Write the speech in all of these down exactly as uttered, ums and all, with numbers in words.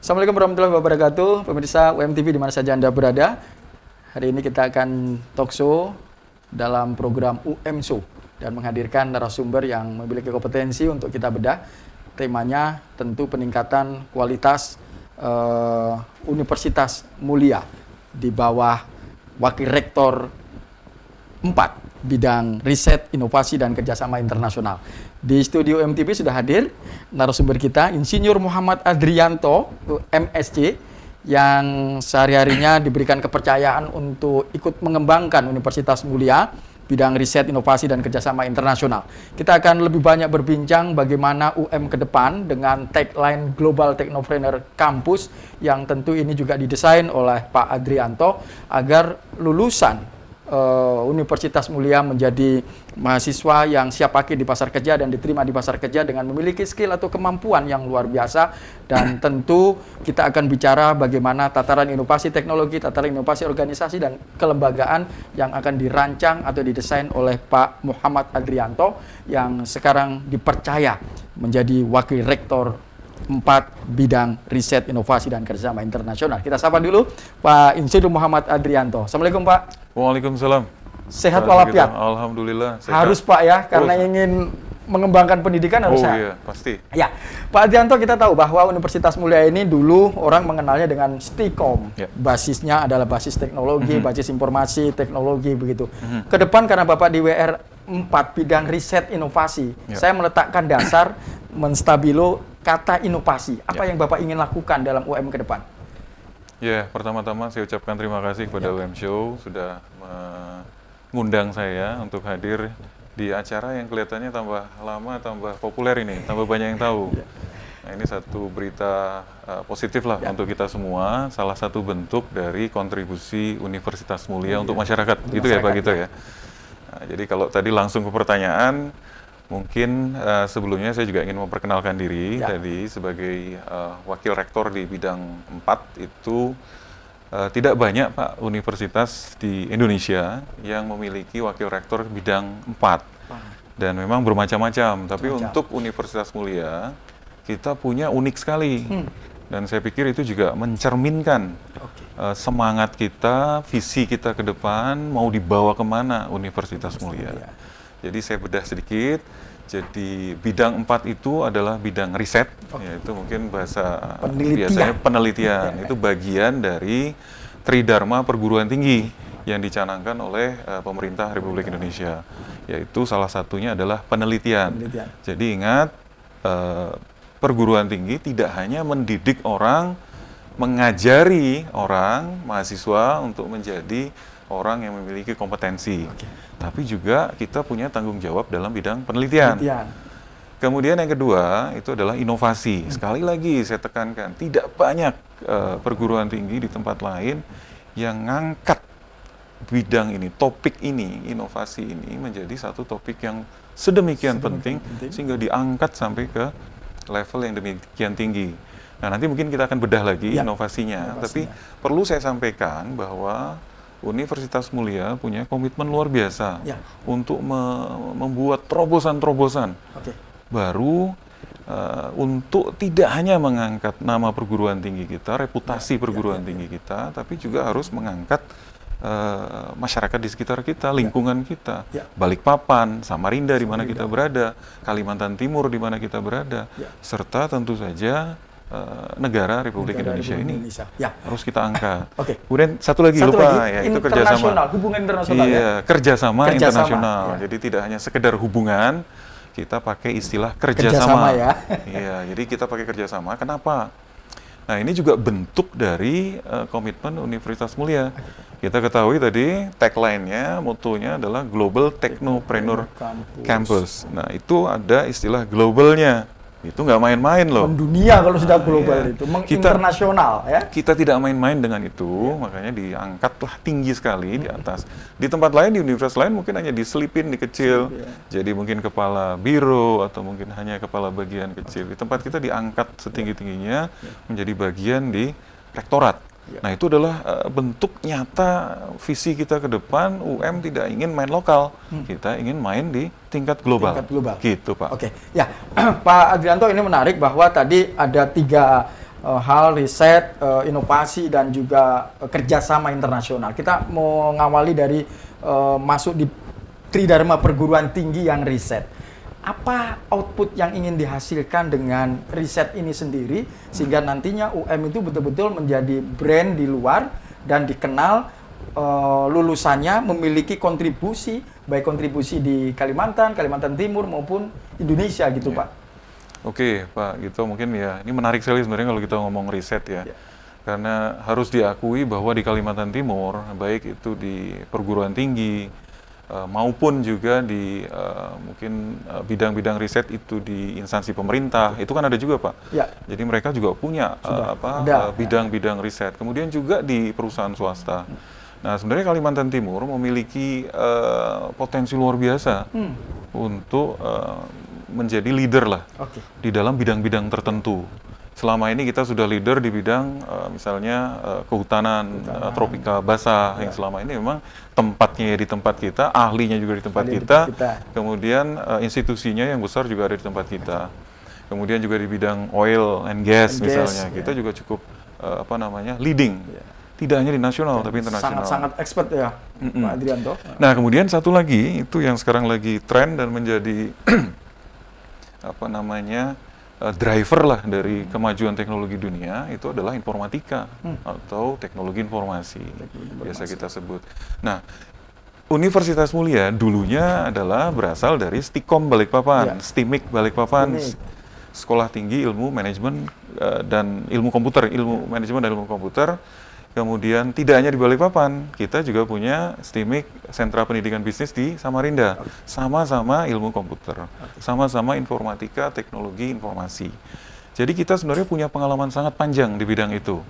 Assalamualaikum warahmatullahi wabarakatuh, pemirsa U M T V di mana saja Anda berada. Hari ini kita akan talk show dalam program U M Show dan menghadirkan narasumber yang memiliki kompetensi untuk kita bedah. Temanya tentu peningkatan kualitas uh, Universitas Mulia di bawah Wakil Rektor empat bidang riset, inovasi, dan kerjasama internasional. Di studio U M T V sudah hadir narasumber kita, Insinyur Muhammad Adrianto, M Si, yang sehari-harinya diberikan kepercayaan untuk ikut mengembangkan Universitas Mulia, bidang riset, inovasi, dan kerjasama internasional. Kita akan lebih banyak berbincang bagaimana U M ke depan dengan tagline Global Technopreneur Campus, yang tentu ini juga didesain oleh Pak Adrianto agar lulusan Uh, Universitas Mulia menjadi mahasiswa yang siap pakai di pasar kerja dan diterima di pasar kerja dengan memiliki skill atau kemampuan yang luar biasa. Dan tentu kita akan bicara bagaimana tataran inovasi teknologi, tataran inovasi organisasi dan kelembagaan yang akan dirancang atau didesain oleh Pak Muhammad Adrianto yang sekarang dipercaya menjadi Wakil Rektor empat bidang riset, inovasi, dan kerjasama internasional. Kita sapa dulu Pak Insinyur Muhammad Adrianto. Assalamualaikum Pak. Waalaikumsalam. Sehat walafiat. Alhamdulillah. Sehat. Harus Pak ya, karena oh. ingin mengembangkan pendidikan harus oh, sehat. iya, pasti. Ya, Pak Adrianto, kita tahu bahwa Universitas Mulia ini dulu orang mengenalnya dengan STIKOM. Ya. Basisnya adalah basis teknologi, mm-hmm. basis informasi, teknologi begitu. Mm-hmm. Kedepan karena Bapak di W R empat bidang riset inovasi, ya. Saya meletakkan dasar menstabilo kata inovasi. Apa ya. yang Bapak ingin lakukan dalam U M ke depan? Ya, pertama-tama saya ucapkan terima kasih kepada ya. U M Show sudah mengundang saya untuk hadir di acara yang kelihatannya tambah lama, tambah populer ini, tambah banyak yang tahu. Ya. Nah, ini satu berita uh, positif lah ya. untuk kita semua, salah satu bentuk dari kontribusi Universitas Mulia ya. untuk masyarakat, untuk gitu masyarakat, ya Pak, gitu ya. Nah, jadi kalau tadi langsung ke pertanyaan, mungkin uh, sebelumnya saya juga ingin memperkenalkan diri ya. tadi sebagai uh, Wakil Rektor di bidang empat itu uh, tidak banyak Pak universitas di Indonesia yang memiliki Wakil Rektor bidang empat dan memang bermacam-macam, tapi Macam. untuk Universitas Mulia kita punya unik sekali hmm. dan saya pikir itu juga mencerminkan okay. uh, semangat kita, visi kita ke depan mau dibawa kemana Universitas Mulia. Mulia. Jadi saya bedah sedikit, jadi bidang empat itu adalah bidang riset, okay. yaitu mungkin bahasa penelitian. biasanya penelitian, itu bagian dari Tridharma Perguruan Tinggi yang dicanangkan oleh uh, pemerintah Republik Indonesia, yaitu salah satunya adalah penelitian. penelitian. Jadi ingat, uh, perguruan tinggi tidak hanya mendidik orang, mengajari orang, mahasiswa untuk menjadi orang yang memiliki kompetensi, okay. tapi juga kita punya tanggung jawab dalam bidang penelitian. penelitian. Kemudian yang kedua itu adalah inovasi. Hmm. Sekali lagi saya tekankan, tidak banyak uh, perguruan tinggi di tempat lain yang ngangkat bidang ini, topik ini, inovasi ini menjadi satu topik yang sedemikian, sedemikian penting, penting sehingga diangkat sampai ke level yang demikian tinggi. Nah, nanti mungkin kita akan bedah lagi ya, inovasinya, inovasinya, tapi perlu saya sampaikan bahwa Universitas Mulia punya komitmen luar biasa ya. untuk me membuat terobosan-terobosan okay. baru uh, untuk tidak hanya mengangkat nama perguruan tinggi kita, reputasi ya, perguruan ya, ya, tinggi ya. kita, tapi juga harus mengangkat uh, masyarakat di sekitar kita, lingkungan ya. kita, ya. Balikpapan, Samarinda di mana kita berada, Kalimantan Timur di mana kita berada, ya. serta tentu saja Uh, negara Republik negara Indonesia Republik ini Indonesia. Ya. harus kita angkat. Oke. Okay. Kemudian satu lagi satu lupa lagi, ya itu kerjasama. Hubungan internasional. Iya, ya? kerjasama, kerjasama internasional. Ya. Jadi tidak hanya sekedar hubungan, kita pakai istilah kerjasama. Kerjasama ya. Iya, jadi kita pakai kerjasama. Kenapa? Nah, ini juga bentuk dari uh, komitmen Universitas Mulia. Kita ketahui tadi tagline-nya, motonya adalah Global Technopreneur Campus. Campus. Nah, itu ada istilah globalnya. Itu nggak main-main loh. Mendunia kalau sudah global, ya. itu, menginternasional ya. Kita tidak main-main dengan itu, ya. makanya diangkatlah tinggi sekali hmm. di atas. Di tempat lain, di universitas lain mungkin hanya diselipin, dikecil. Ya. Jadi mungkin kepala biro atau mungkin hanya kepala bagian kecil. Di tempat kita diangkat setinggi-tingginya ya. menjadi bagian di rektorat. Ya. Nah, itu adalah uh, bentuk nyata visi kita ke depan. U M tidak ingin main lokal, hmm. kita ingin main di tingkat global. Tingkat global. Gitu, Pak. Oke, ya, Pak Adrianto, ini menarik bahwa tadi ada tiga uh, hal riset, uh, inovasi dan juga uh, kerjasama internasional. Kita mau ngawali dari uh, masuk di Tridharma Perguruan Tinggi yang riset. Apa output yang ingin dihasilkan dengan riset ini sendiri sehingga nantinya U M itu betul-betul menjadi brand di luar dan dikenal uh, lulusannya memiliki kontribusi, baik kontribusi di Kalimantan, Kalimantan Timur maupun Indonesia gitu, ya. Pak. Oke, Pak Gito, mungkin ya ini menarik sekali sebenarnya kalau kita ngomong riset ya. ya. Karena harus diakui bahwa di Kalimantan Timur, baik itu di perguruan tinggi uh, maupun juga di uh, mungkin bidang-bidang uh, riset itu di instansi pemerintah, itu kan ada juga, Pak. Ya. Jadi mereka juga punya uh, apa bidang-bidang uh, riset. Kemudian juga di perusahaan swasta. Hmm. Nah, sebenarnya Kalimantan Timur memiliki uh, potensi luar biasa hmm. untuk uh, menjadi leader lah okay. di dalam bidang-bidang tertentu. Selama ini kita sudah leader di bidang uh, misalnya uh, kehutanan, kehutanan. Uh, tropika basah ya. Yang selama ini memang tempatnya di tempat kita, ahlinya juga di tempat kita, di kita, kemudian uh, institusinya yang besar juga ada di tempat kita. Kemudian juga di bidang oil and gas and misalnya, gas, kita ya. juga cukup uh, apa namanya leading. Ya. Tidak hanya di nasional, ya, tapi internasional. Sangat-sangat expert ya, mm-mm. Pak Adrianto. Nah, kemudian satu lagi, itu yang sekarang lagi tren dan menjadi apa namanya uh, driver lah dari kemajuan teknologi dunia, itu adalah informatika hmm. atau teknologi informasi, teknologi biasa kita sebut. Nah, Universitas Mulia dulunya adalah berasal dari Stikom Balikpapan, ya. STIMIK Balikpapan, Stimik. Sekolah Tinggi Ilmu Manajemen uh, dan Ilmu Komputer, Ilmu Manajemen dan Ilmu Komputer. Kemudian tidak hanya di Balikpapan, kita juga punya STIMIK, Sentra Pendidikan Bisnis di Samarinda. Sama-sama ilmu komputer, sama-sama informatika, teknologi, informasi. Jadi kita sebenarnya punya pengalaman sangat panjang di bidang itu.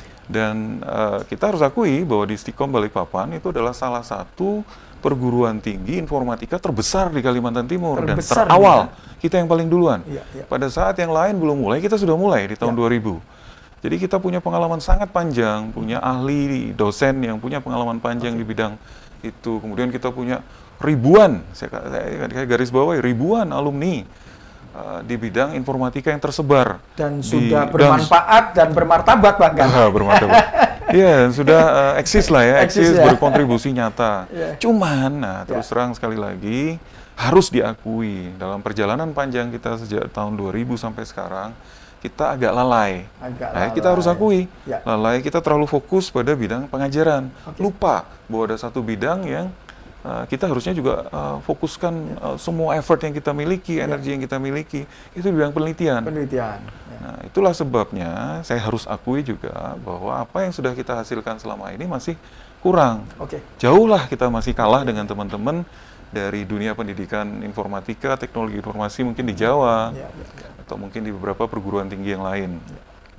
Dan uh, kita harus akui bahwa di Stikom Balikpapan itu adalah salah satu perguruan tinggi informatika terbesar di Kalimantan Timur. Terbesar dan terawal, ya. Kita yang paling duluan. Ya, ya. Pada saat yang lain belum mulai, kita sudah mulai di tahun ya. dua ribu. Jadi kita punya pengalaman sangat panjang, punya ahli dosen yang punya pengalaman panjang okay. di bidang itu. Kemudian kita punya ribuan, saya, saya, saya garis bawahi, ribuan alumni uh, di bidang informatika yang tersebar. Dan di, sudah bermanfaat dan, dan bermartabat bahkan. Uh, bermartabat. Iya, sudah uh, eksis lah ya, eksis, eksis ya. Berkontribusi nyata. Yeah. Cuman, nah terus yeah. terang sekali lagi, harus diakui dalam perjalanan panjang kita sejak tahun dua ribu sampai sekarang, kita agak lalai. Agak nah, lalai. Kita harus akui, ya. lalai. Kita terlalu fokus pada bidang pengajaran. Okay. Lupa bahwa ada satu bidang yang uh, kita harusnya juga uh, fokuskan ya. uh, semua effort yang kita miliki, ya. energi yang kita miliki, itu di bidang penelitian. Penelitian. Ya. Nah, itulah sebabnya saya harus akui juga bahwa apa yang sudah kita hasilkan selama ini masih kurang. Okay. Jauhlah kita masih kalah okay. dengan teman-teman dari dunia pendidikan informatika, teknologi informasi mungkin di Jawa, ya, ya, ya. atau mungkin di beberapa perguruan tinggi yang lain. Ya.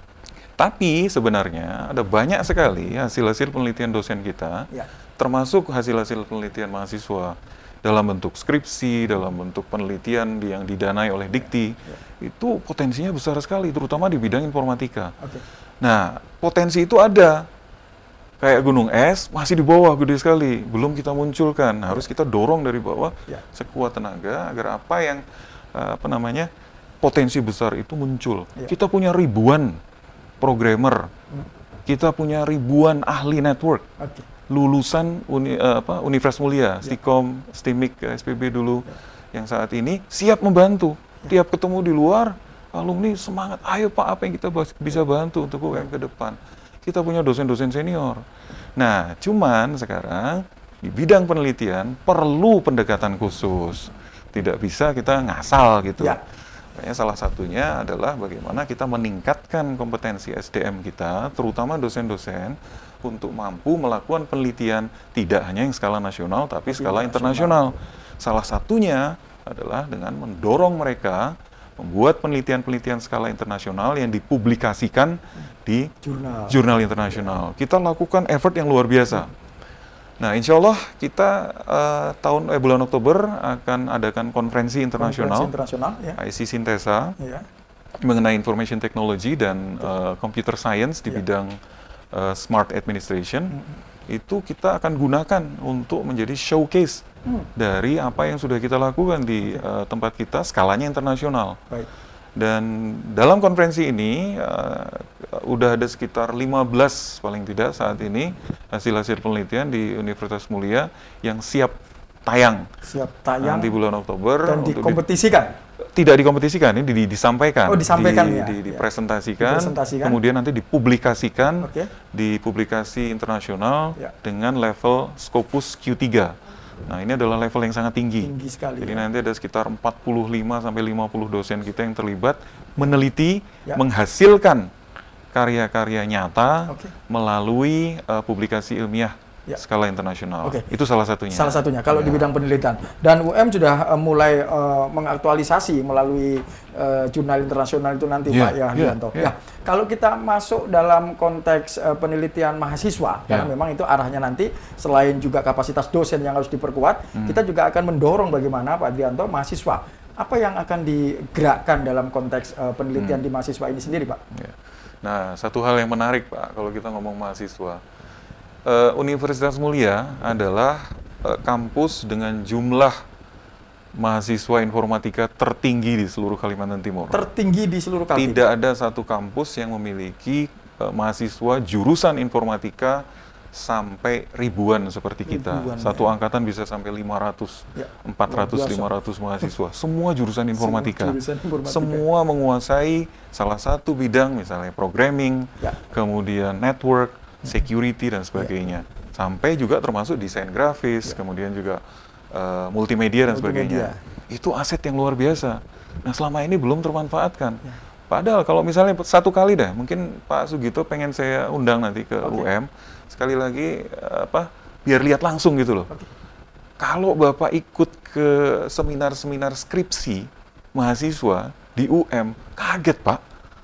Tapi sebenarnya ada banyak sekali hasil-hasil penelitian dosen kita, ya. termasuk hasil-hasil penelitian mahasiswa dalam bentuk skripsi, dalam bentuk penelitian yang didanai oleh Dikti, ya, ya. itu potensinya besar sekali, terutama di bidang informatika. Okay. Nah, potensi itu ada. Kayak gunung es, masih di bawah gede sekali, belum kita munculkan. Harus kita dorong dari bawah ya. sekuat tenaga agar apa yang uh, apa namanya potensi besar itu muncul. Ya. Kita punya ribuan programmer, hmm. kita punya ribuan ahli network, okay. lulusan uni, uh, apa, Universitas Mulia, ya. Stikom, STIMIK, S P B dulu, ya. yang saat ini siap membantu. Ya. Tiap ketemu di luar, alumni semangat, ayo Pak, apa yang kita bisa bantu untuk U M ke depan. Kita punya dosen-dosen senior. Nah, cuman sekarang di bidang penelitian perlu pendekatan khusus. Tidak bisa kita ngasal gitu. Ya. Makanya salah satunya adalah bagaimana kita meningkatkan kompetensi S D M kita, terutama dosen-dosen, untuk mampu melakukan penelitian tidak hanya yang skala nasional, tapi skala internasional. Salah satunya adalah dengan mendorong mereka membuat penelitian-penelitian skala internasional yang dipublikasikan di jurnal, jurnal internasional. Kita lakukan effort yang luar biasa. Nah, insya Allah kita uh, tahun eh, bulan Oktober akan adakan konferensi internasional, konferensi internasional ya. I C Sintesa ya. mengenai information technology dan uh, computer science di ya. bidang uh, smart administration. Mm-hmm. Itu kita akan gunakan untuk menjadi showcase hmm. dari apa yang sudah kita lakukan di okay. uh, tempat kita, skalanya internasional. Baik. Dan dalam konferensi ini uh, udah ada sekitar lima belas paling tidak saat ini hasil-hasil penelitian di Universitas Mulia yang siap tayang. Siap tayang. Nanti bulan Oktober. Dan dikompetisikan? Di, tidak dikompetisikan, ini di, disampaikan. Oh, disampaikan di, ya. Di, Ya. dipresentasikan, Dipresentasikan. kemudian nanti dipublikasikan okay. di publikasi internasional ya. dengan level Scopus Q tiga. Nah, ini adalah level yang sangat tinggi. Tinggi sekali. Jadi ya. nanti ada sekitar empat puluh lima sampai lima puluh dosen kita yang terlibat meneliti, ya. menghasilkan karya-karya nyata okay. melalui uh, publikasi ilmiah ya. Skala internasional. Okay. Itu salah satunya. Salah satunya kalau ya. Di bidang penelitian. Dan U M sudah uh, mulai uh, mengaktualisasi melalui uh, jurnal internasional itu nanti yeah. Pak ya, Hardianto. Yeah. Yeah. Ya, kalau kita masuk dalam konteks uh, penelitian mahasiswa, yeah. karena memang itu arahnya nanti selain juga kapasitas dosen yang harus diperkuat, hmm. kita juga akan mendorong bagaimana Pak Hardianto mahasiswa apa yang akan digerakkan dalam konteks uh, penelitian hmm. di mahasiswa ini sendiri, Pak. Yeah. Nah, satu hal yang menarik Pak kalau kita ngomong mahasiswa. Uh, Universitas Mulia adalah uh, kampus dengan jumlah mahasiswa informatika tertinggi di seluruh Kalimantan Timur. Tertinggi di seluruh Kalimantan. Tidak ada satu kampus yang memiliki uh, mahasiswa jurusan informatika sampai ribuan seperti kita. Ribuan, Satu ya. Angkatan bisa sampai lima ratus, ya. empat ratus, lima ratus mahasiswa. Semua jurusan informatika. Semua, jurusan informatika. Semua menguasai salah satu bidang, misalnya programming, ya. Kemudian network, security dan sebagainya, ya. Sampai juga termasuk desain grafis, ya. Kemudian juga uh, multimedia dan multimedia. Sebagainya. Itu aset yang luar biasa. Nah, selama ini belum termanfaatkan. Ya. Padahal kalau misalnya satu kali dah, mungkin Pak Sugito pengen saya undang nanti ke okay. U M, sekali lagi apa, biar lihat langsung gitu loh. Okay. Kalau Bapak ikut ke seminar-seminar skripsi mahasiswa di U M, kaget Pak.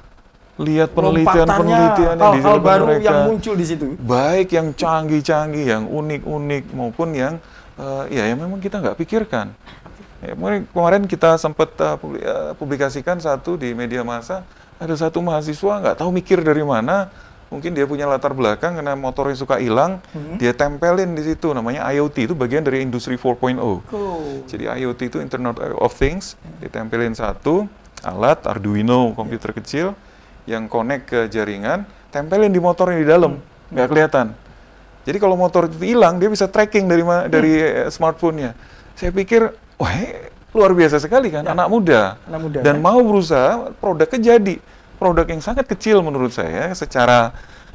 Lihat penelitian-penelitian yang hal-hal baru mereka, yang muncul di situ. Baik yang canggih-canggih, yang unik-unik maupun yang uh, ya yang memang kita nggak pikirkan. Ya, kemarin kita sempat uh, publikasikan satu di media massa, ada satu mahasiswa nggak tahu mikir dari mana, mungkin dia punya latar belakang karena motornya suka hilang, hmm. dia tempelin di situ, namanya I O T, itu bagian dari industri empat titik nol. Cool. Jadi I O T itu Internet of Things, ditempelin satu alat Arduino komputer yeah. kecil yang connect ke jaringan, tempelin di motornya di dalam, nggak hmm. kelihatan. Jadi kalau motor itu hilang, dia bisa tracking dari hmm. dari smartphone-nya. Saya pikir, wah luar biasa sekali kan, ya. anak muda, anak muda dan kan? Mau berusaha produknya jadi produk yang sangat kecil menurut saya secara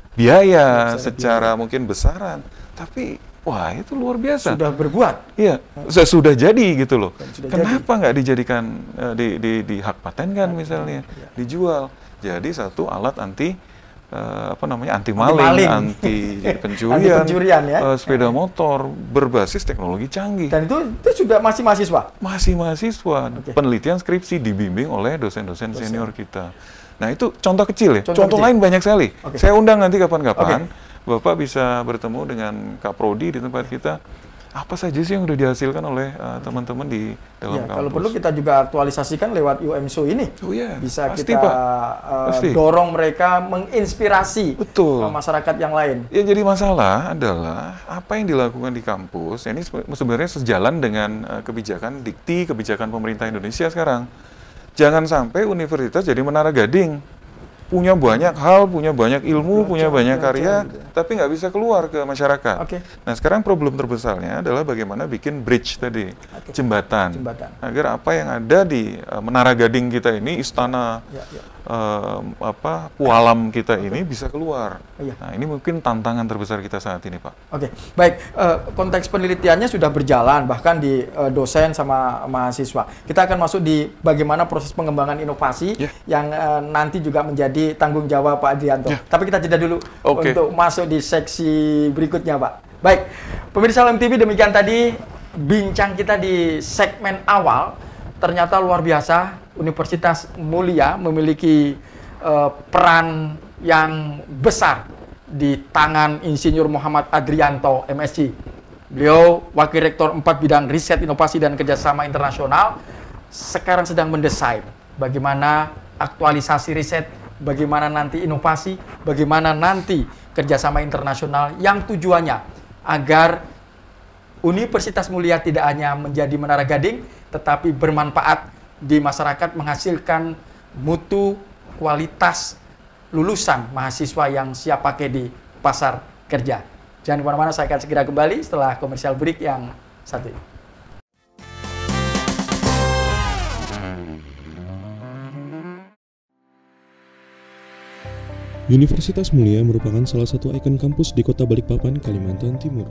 biaya, ya, secara biaya. Mungkin besaran, tapi wah itu luar biasa. Sudah berbuat. Iya, hmm. sudah jadi gitu loh. Sudah Kenapa jadi. nggak dijadikan uh, di, di, di hak paten kan misalnya, ya. dijual. Jadi satu alat anti uh, apa namanya anti maling, anti, anti pencurian, anti pencurian ya? uh, sepeda motor berbasis teknologi canggih. Dan itu itu sudah masih mahasiswa? Masih mahasiswa. Okay. Penelitian skripsi dibimbing oleh dosen-dosen senior kita. Nah itu contoh kecil ya. Contoh, contoh kecil. Lain banyak sekali. Okay. Saya undang nanti kapan-kapan. Okay. Bapak bisa bertemu dengan Kak Prodi di tempat kita. Apa saja sih yang sudah dihasilkan oleh uh, teman-teman di dalam ya, kampus. Kalau perlu kita juga aktualisasikan lewat U M Show ini. Oh iya, bisa pasti, kita uh, pasti. dorong mereka menginspirasi Betul. masyarakat yang lain. Yang jadi masalah adalah apa yang dilakukan di kampus. Ini sebenarnya sejalan dengan uh, kebijakan dikti, kebijakan pemerintah Indonesia sekarang. Jangan sampai universitas jadi Menara Gading. Punya banyak hal, punya banyak ilmu, belajar, punya banyak karya, gitu. Tapi nggak bisa keluar ke masyarakat. Okay. Nah sekarang problem terbesarnya adalah bagaimana bikin bridge tadi, okay. jembatan, jembatan, agar apa yang ada di uh, Menara Gading kita ini, istana, ya, ya. Uh, apa pualam kita okay. ini bisa keluar. Oh, iya. Nah ini mungkin tantangan terbesar kita saat ini, Pak. Oke, okay. Baik. Uh, konteks penelitiannya sudah berjalan, bahkan di uh, dosen sama mahasiswa. Kita akan masuk di bagaimana proses pengembangan inovasi yeah. yang uh, nanti juga menjadi tanggung jawab Pak Hardianto. Yeah. Tapi kita jeda dulu okay. untuk masuk di seksi berikutnya, Pak. Baik, pemirsa U M T V, demikian tadi bincang kita di segmen awal. Ternyata luar biasa, Universitas Mulia memiliki uh, peran yang besar di tangan Insinyur Muhammad Adrianto, M Si. Beliau Wakil Rektor empat bidang riset, inovasi, dan kerjasama internasional. Sekarang sedang mendesain bagaimana aktualisasi riset, bagaimana nanti inovasi, bagaimana nanti kerjasama internasional yang tujuannya agar Universitas Mulia tidak hanya menjadi Menara Gading, tetapi bermanfaat di masyarakat, menghasilkan mutu, kualitas lulusan mahasiswa yang siap pakai di pasar kerja. Jangan kemana-mana, saya akan segera kembali setelah komersial break yang satu ini. Universitas Mulia merupakan salah satu ikon kampus di Kota Balikpapan, Kalimantan Timur.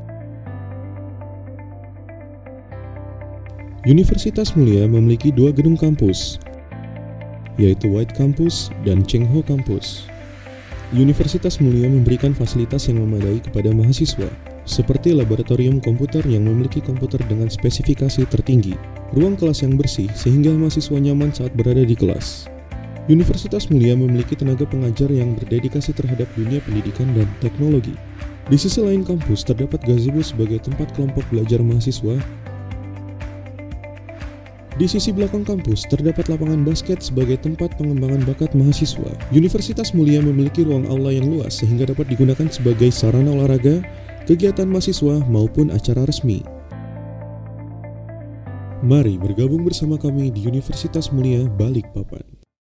Universitas Mulia memiliki dua gedung kampus, yaitu White Campus dan Cheng Ho Campus. Universitas Mulia memberikan fasilitas yang memadai kepada mahasiswa, seperti laboratorium komputer yang memiliki komputer dengan spesifikasi tertinggi, ruang kelas yang bersih sehingga mahasiswa nyaman saat berada di kelas. Universitas Mulia memiliki tenaga pengajar yang berdedikasi terhadap dunia pendidikan dan teknologi. Di sisi lain kampus terdapat gazebo sebagai tempat kelompok belajar mahasiswa. Di sisi belakang kampus terdapat lapangan basket sebagai tempat pengembangan bakat mahasiswa. Universitas Mulia memiliki ruang aula yang luas sehingga dapat digunakan sebagai sarana olahraga, kegiatan mahasiswa maupun acara resmi. Mari bergabung bersama kami di Universitas Mulia Balikpapan.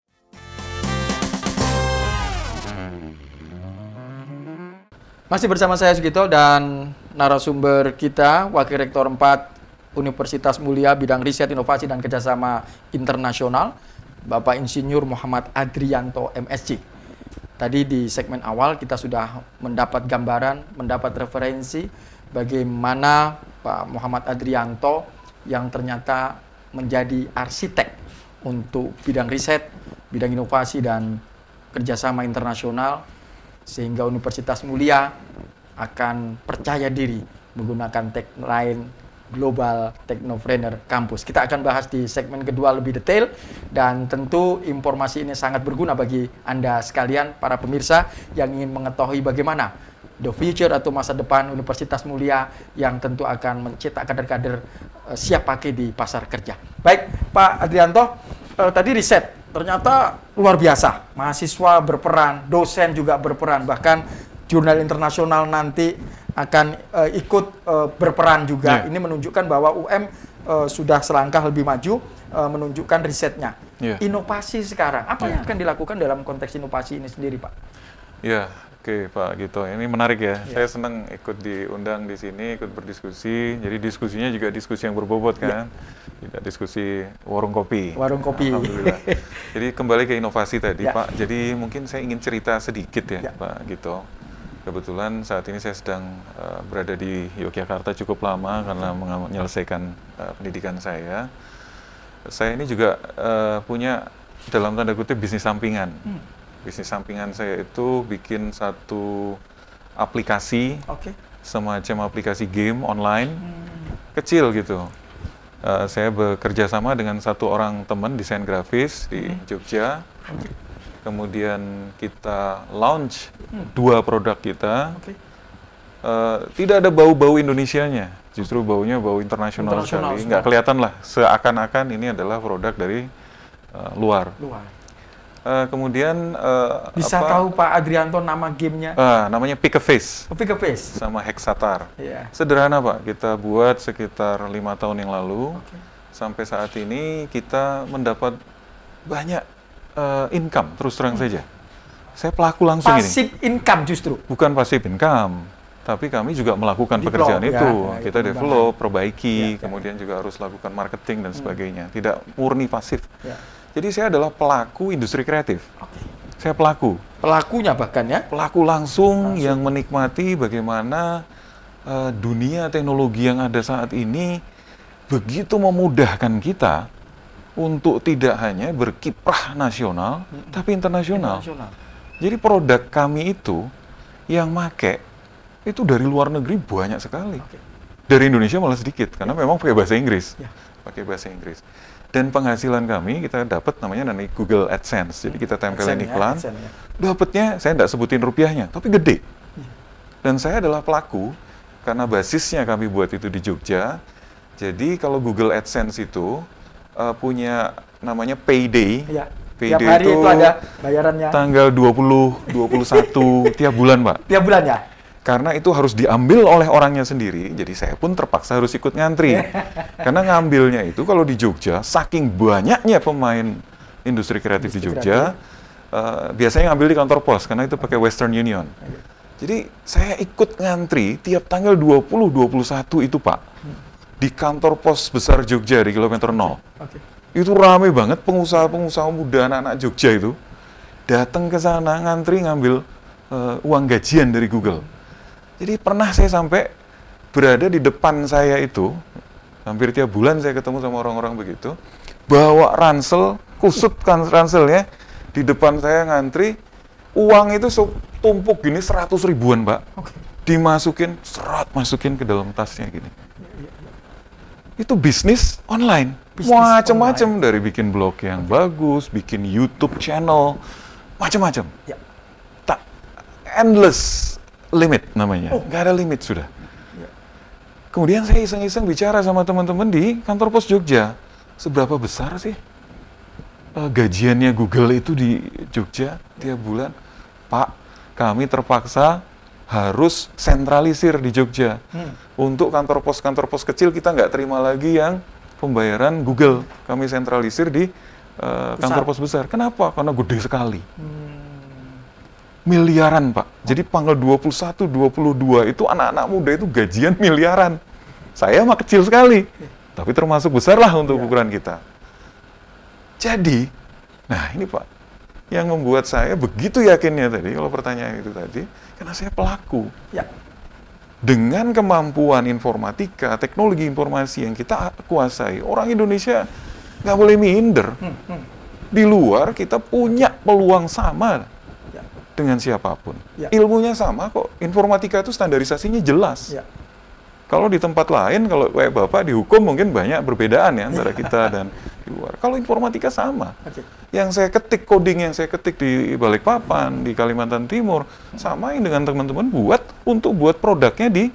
Masih bersama saya Sugito dan narasumber kita, Wakil Rektor empat Universitas Mulia bidang riset, inovasi, dan kerjasama internasional, Bapak Insinyur Muhammad Adrianto M S C. Tadi di segmen awal kita sudah mendapat gambaran, mendapat referensi bagaimana Pak Muhammad Adrianto yang ternyata menjadi arsitek untuk bidang riset, bidang inovasi, dan kerjasama internasional, sehingga Universitas Mulia akan percaya diri menggunakan tagline Global Technopreneur Campus. Kita akan bahas di segmen kedua lebih detail, dan tentu informasi ini sangat berguna bagi Anda sekalian, para pemirsa yang ingin mengetahui bagaimana the future atau masa depan Universitas Mulia yang tentu akan mencetak kader-kader uh, siap pakai di pasar kerja. Baik, Pak Adrianto, uh, tadi riset ternyata luar biasa, mahasiswa berperan, dosen juga berperan, bahkan jurnal internasional nanti akan uh, ikut uh, berperan juga. Yeah. Ini menunjukkan bahwa U M uh, sudah selangkah lebih maju, uh, menunjukkan risetnya. Yeah. Inovasi sekarang, apa yeah. yang akan dilakukan dalam konteks inovasi ini sendiri, Pak? Ya, yeah. Oke Pak Gito, ini menarik ya. Yeah. Saya senang ikut diundang di sini, ikut berdiskusi. Jadi diskusinya juga diskusi yang berbobot kan, yeah. tidak diskusi warung kopi. Warung kopi. Alhamdulillah. Jadi kembali ke inovasi tadi yeah. Pak. Jadi mungkin saya ingin cerita sedikit ya yeah. Pak Gito. Kebetulan saat ini saya sedang uh, berada di Yogyakarta cukup lama karena menyelesaikan uh, pendidikan saya. Saya ini juga uh, punya dalam tanda kutip bisnis sampingan. Hmm. Bisnis sampingan saya itu bikin satu aplikasi, okay. semacam aplikasi game online, hmm. kecil gitu. Uh, saya bekerja sama dengan satu orang teman desain grafis di hmm. Jogja. Okay. Kemudian kita launch hmm. dua produk kita. Okay. Uh, tidak ada bau-bau Indonesianya, justru baunya bau internasional sekali. Nggak kelihatan lah, seakan-akan ini adalah produk dari uh, luar. luar. Uh, kemudian uh, bisa apa, tahu Pak Adrianto nama gamenya? Uh, namanya Pick a Face. Oh, Pick a Face. Sama Hexatar. Yeah. Sederhana Pak, kita buat sekitar lima tahun yang lalu. Okay. Sampai saat ini kita mendapat banyak uh, income, terus terang hmm. saja. Saya pelaku langsung passive ini. Passive income justru? Bukan passive income, tapi kami juga melakukan Develop, pekerjaan ya, itu. Ya, kita itu develop, perbaiki, ya, kemudian ya. juga harus lakukan marketing dan hmm. sebagainya. Tidak murni pasif. Ya. Jadi saya adalah pelaku industri kreatif. Okay. Saya pelaku. Pelakunya bahkan ya? Pelaku langsung, langsung. yang menikmati bagaimana uh, dunia teknologi yang ada saat ini begitu memudahkan kita untuk tidak hanya berkiprah nasional, hmm. tapi internasional. internasional. Jadi produk kami itu yang make itu dari luar negeri banyak sekali. Okay. Dari Indonesia malah sedikit, karena ya. memang pakai bahasa Inggris. Ya. Pakai bahasa Inggris. Dan penghasilan kami kita dapat namanya dari Google AdSense. Jadi kita tempelin iklan, ya, ya. dapatnya saya tidak sebutin rupiahnya, tapi gede. Ya. Dan saya adalah pelaku karena basisnya kami buat itu di Jogja. Jadi kalau Google AdSense itu uh, punya namanya payday. Ya. Payday tiap hari itu, itu ada bayarannya. Tanggal dua puluh, dua puluh satu tiap bulan, Pak. Tiap bulan ya? Karena itu harus diambil oleh orangnya sendiri, jadi saya pun terpaksa harus ikut ngantri. Karena ngambilnya itu kalau di Jogja, saking banyaknya pemain industri kreatif Industri di Jogja. Uh, biasanya ngambil di kantor pos, karena itu pakai Western Union. Okay. Jadi saya ikut ngantri tiap tanggal dua puluh, dua puluh satu itu Pak, hmm. di kantor pos besar Jogja di kilometer nol. Okay. Itu rame banget pengusaha-pengusaha muda anak-anak Jogja itu datang ke sana ngantri ngambil uh, uang gajian dari Google. Jadi pernah saya sampai berada di depan saya itu, hampir tiap bulan saya ketemu sama orang-orang begitu, bawa ransel, kusut kan ranselnya, di depan saya ngantri, uang itu tumpuk gini seratus ribuan Mbak, okay. dimasukin, serat masukin ke dalam tasnya gini. Itu bisnis online, macam-macam, dari bikin blog yang okay. bagus, bikin YouTube channel, macam-macam. Ya. Tak endless limit namanya, oh. nggak ada limit sudah. Ya. Kemudian saya iseng-iseng bicara sama teman-teman di kantor pos Jogja, seberapa besar sih uh, gajiannya Google itu di Jogja tiap bulan? Pak, kami terpaksa harus sentralisir di Jogja. Hmm. Untuk kantor pos kantor pos kecil kita nggak terima lagi yang pembayaran Google, kami sentralisir di uh, kantor pos besar. Kenapa? Karena gede sekali. Hmm. Miliaran, Pak. Jadi tanggal dua puluh satu, dua puluh dua itu anak-anak muda itu gajian miliaran. Saya mah kecil sekali, tapi termasuk besar lah untuk ya. ukuran kita. Jadi, nah ini Pak, yang membuat saya begitu yakinnya tadi, kalau pertanyaan itu tadi, karena saya pelaku. Ya. Dengan kemampuan informatika, teknologi informasi yang kita kuasai, orang Indonesia nggak boleh minder. Hmm, hmm. Di luar kita punya peluang sama dengan siapapun. Ya. Ilmunya sama kok. Informatika itu standarisasinya jelas. Ya. Kalau di tempat lain, kalau kayak Bapak dihukum mungkin banyak perbedaan ya antara kita dan di luar. Kalau informatika sama. Okay. Yang saya ketik, coding yang saya ketik di Balikpapan, di Kalimantan Timur, samain dengan teman-teman buat untuk buat produknya di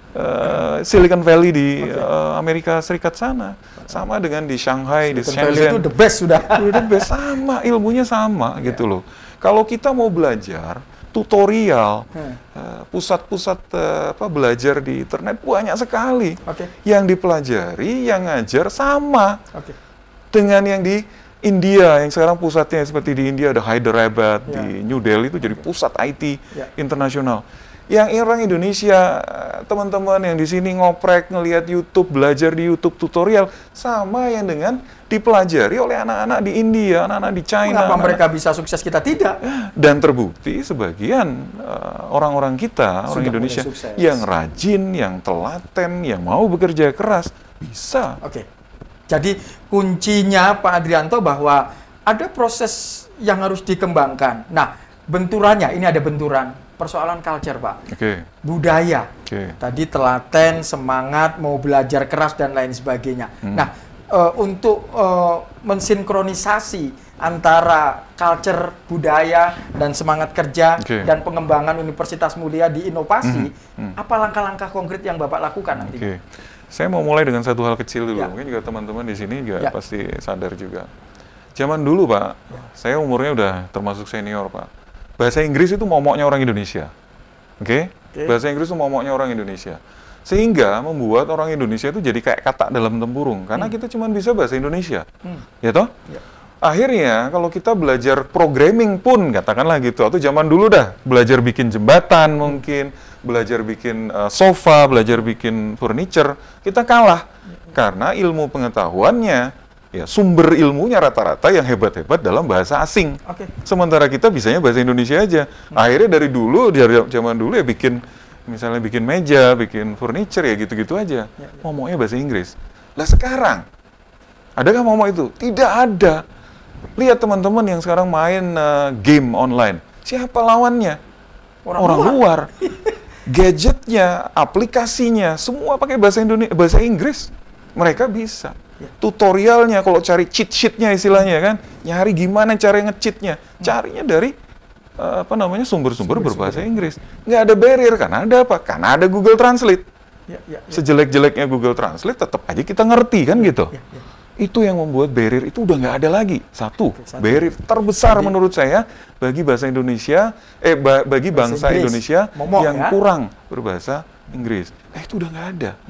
uh, Silicon Valley di okay. uh, Amerika Serikat sana. Sama dengan di Shanghai, Silicon di Shenzhen. Valley itu the best sudah. The best, sama, ilmunya sama yeah. gitu loh. Kalau kita mau belajar tutorial, hmm. uh, pusat-pusat uh, apa belajar di internet banyak sekali. Okay. Yang dipelajari, yang ngajar sama okay. dengan yang di India, yang sekarang pusatnya seperti di India ada Hyderabad, yeah. di New Delhi itu jadi pusat I T yeah. internasional. Yang orang Indonesia, teman-teman yang di sini ngoprek, ngelihat YouTube, belajar di YouTube tutorial, sama yang dengan dipelajari oleh anak-anak di India, anak-anak di China. Kenapa anak-anak... mereka bisa sukses, kita tidak? Dan terbukti sebagian uh, orang-orang kita, orang Indonesia, yang rajin, yang telaten, yang mau bekerja keras, bisa. Oke. Jadi kuncinya Pak Adrianto bahwa ada proses yang harus dikembangkan. Nah, benturannya, ini ada benturan. Persoalan culture, Pak. Okay. Budaya. Okay. Tadi telaten, semangat, mau belajar keras, dan lain sebagainya. Hmm. Nah, e, untuk e, mensinkronisasi antara culture, budaya, dan semangat kerja, okay. dan pengembangan Universitas Mulia di inovasi, hmm. Hmm. apa langkah-langkah konkret yang Bapak lakukan nanti? Okay. Saya mau mulai dengan satu hal kecil dulu. Ya. Mungkin juga teman-teman di sini juga ya. pasti sadar juga. Zaman dulu, Pak, ya. saya umurnya udah termasuk senior, Pak. Bahasa Inggris itu momoknya orang Indonesia, oke? Okay? Okay. Bahasa Inggris itu momoknya orang Indonesia, sehingga membuat orang Indonesia itu jadi kayak kata dalam tempurung, karena hmm. kita cuma bisa bahasa Indonesia, hmm. ya toh? Ya. Akhirnya kalau kita belajar programming pun, katakanlah gitu, atau zaman dulu dah belajar bikin jembatan mungkin, belajar bikin uh, sofa, belajar bikin furniture, kita kalah, hmm. karena ilmu pengetahuannya. Ya, sumber ilmunya rata-rata yang hebat-hebat dalam bahasa asing. Okay. Sementara kita bisanya bahasa Indonesia aja. Hmm. Akhirnya dari dulu, dari zaman dulu ya bikin, misalnya bikin meja, bikin furniture ya gitu-gitu aja. Ya, ya. Ngomongnya bahasa Inggris. Lah sekarang, adakah momok itu? Tidak ada. Lihat teman-teman yang sekarang main uh, game online. Siapa lawannya? Orang, Orang luar. luar. Gadgetnya, aplikasinya, semua pakai bahasa Indonesia, bahasa Inggris. Mereka bisa. Ya. Tutorialnya, kalau cari cheat sheet-nya istilahnya kan, nyari gimana cara nge-cheat-nya, carinya dari uh, apa namanya sumber-sumber berbahasa Inggris. Nggak ada barrier, karena ada apa? Karena ada Google Translate. Ya, ya, ya. Sejelek-jeleknya Google Translate, tetap aja kita ngerti kan gitu. Ya, ya. Itu yang membuat barrier itu udah nggak ada lagi. Satu, Oke, satu. barrier terbesar Jadi, menurut saya bagi bahasa Indonesia, eh ba bagi bangsa Inggris. Indonesia Momok, yang ya? kurang berbahasa Inggris. Eh itu udah nggak ada. Hmm.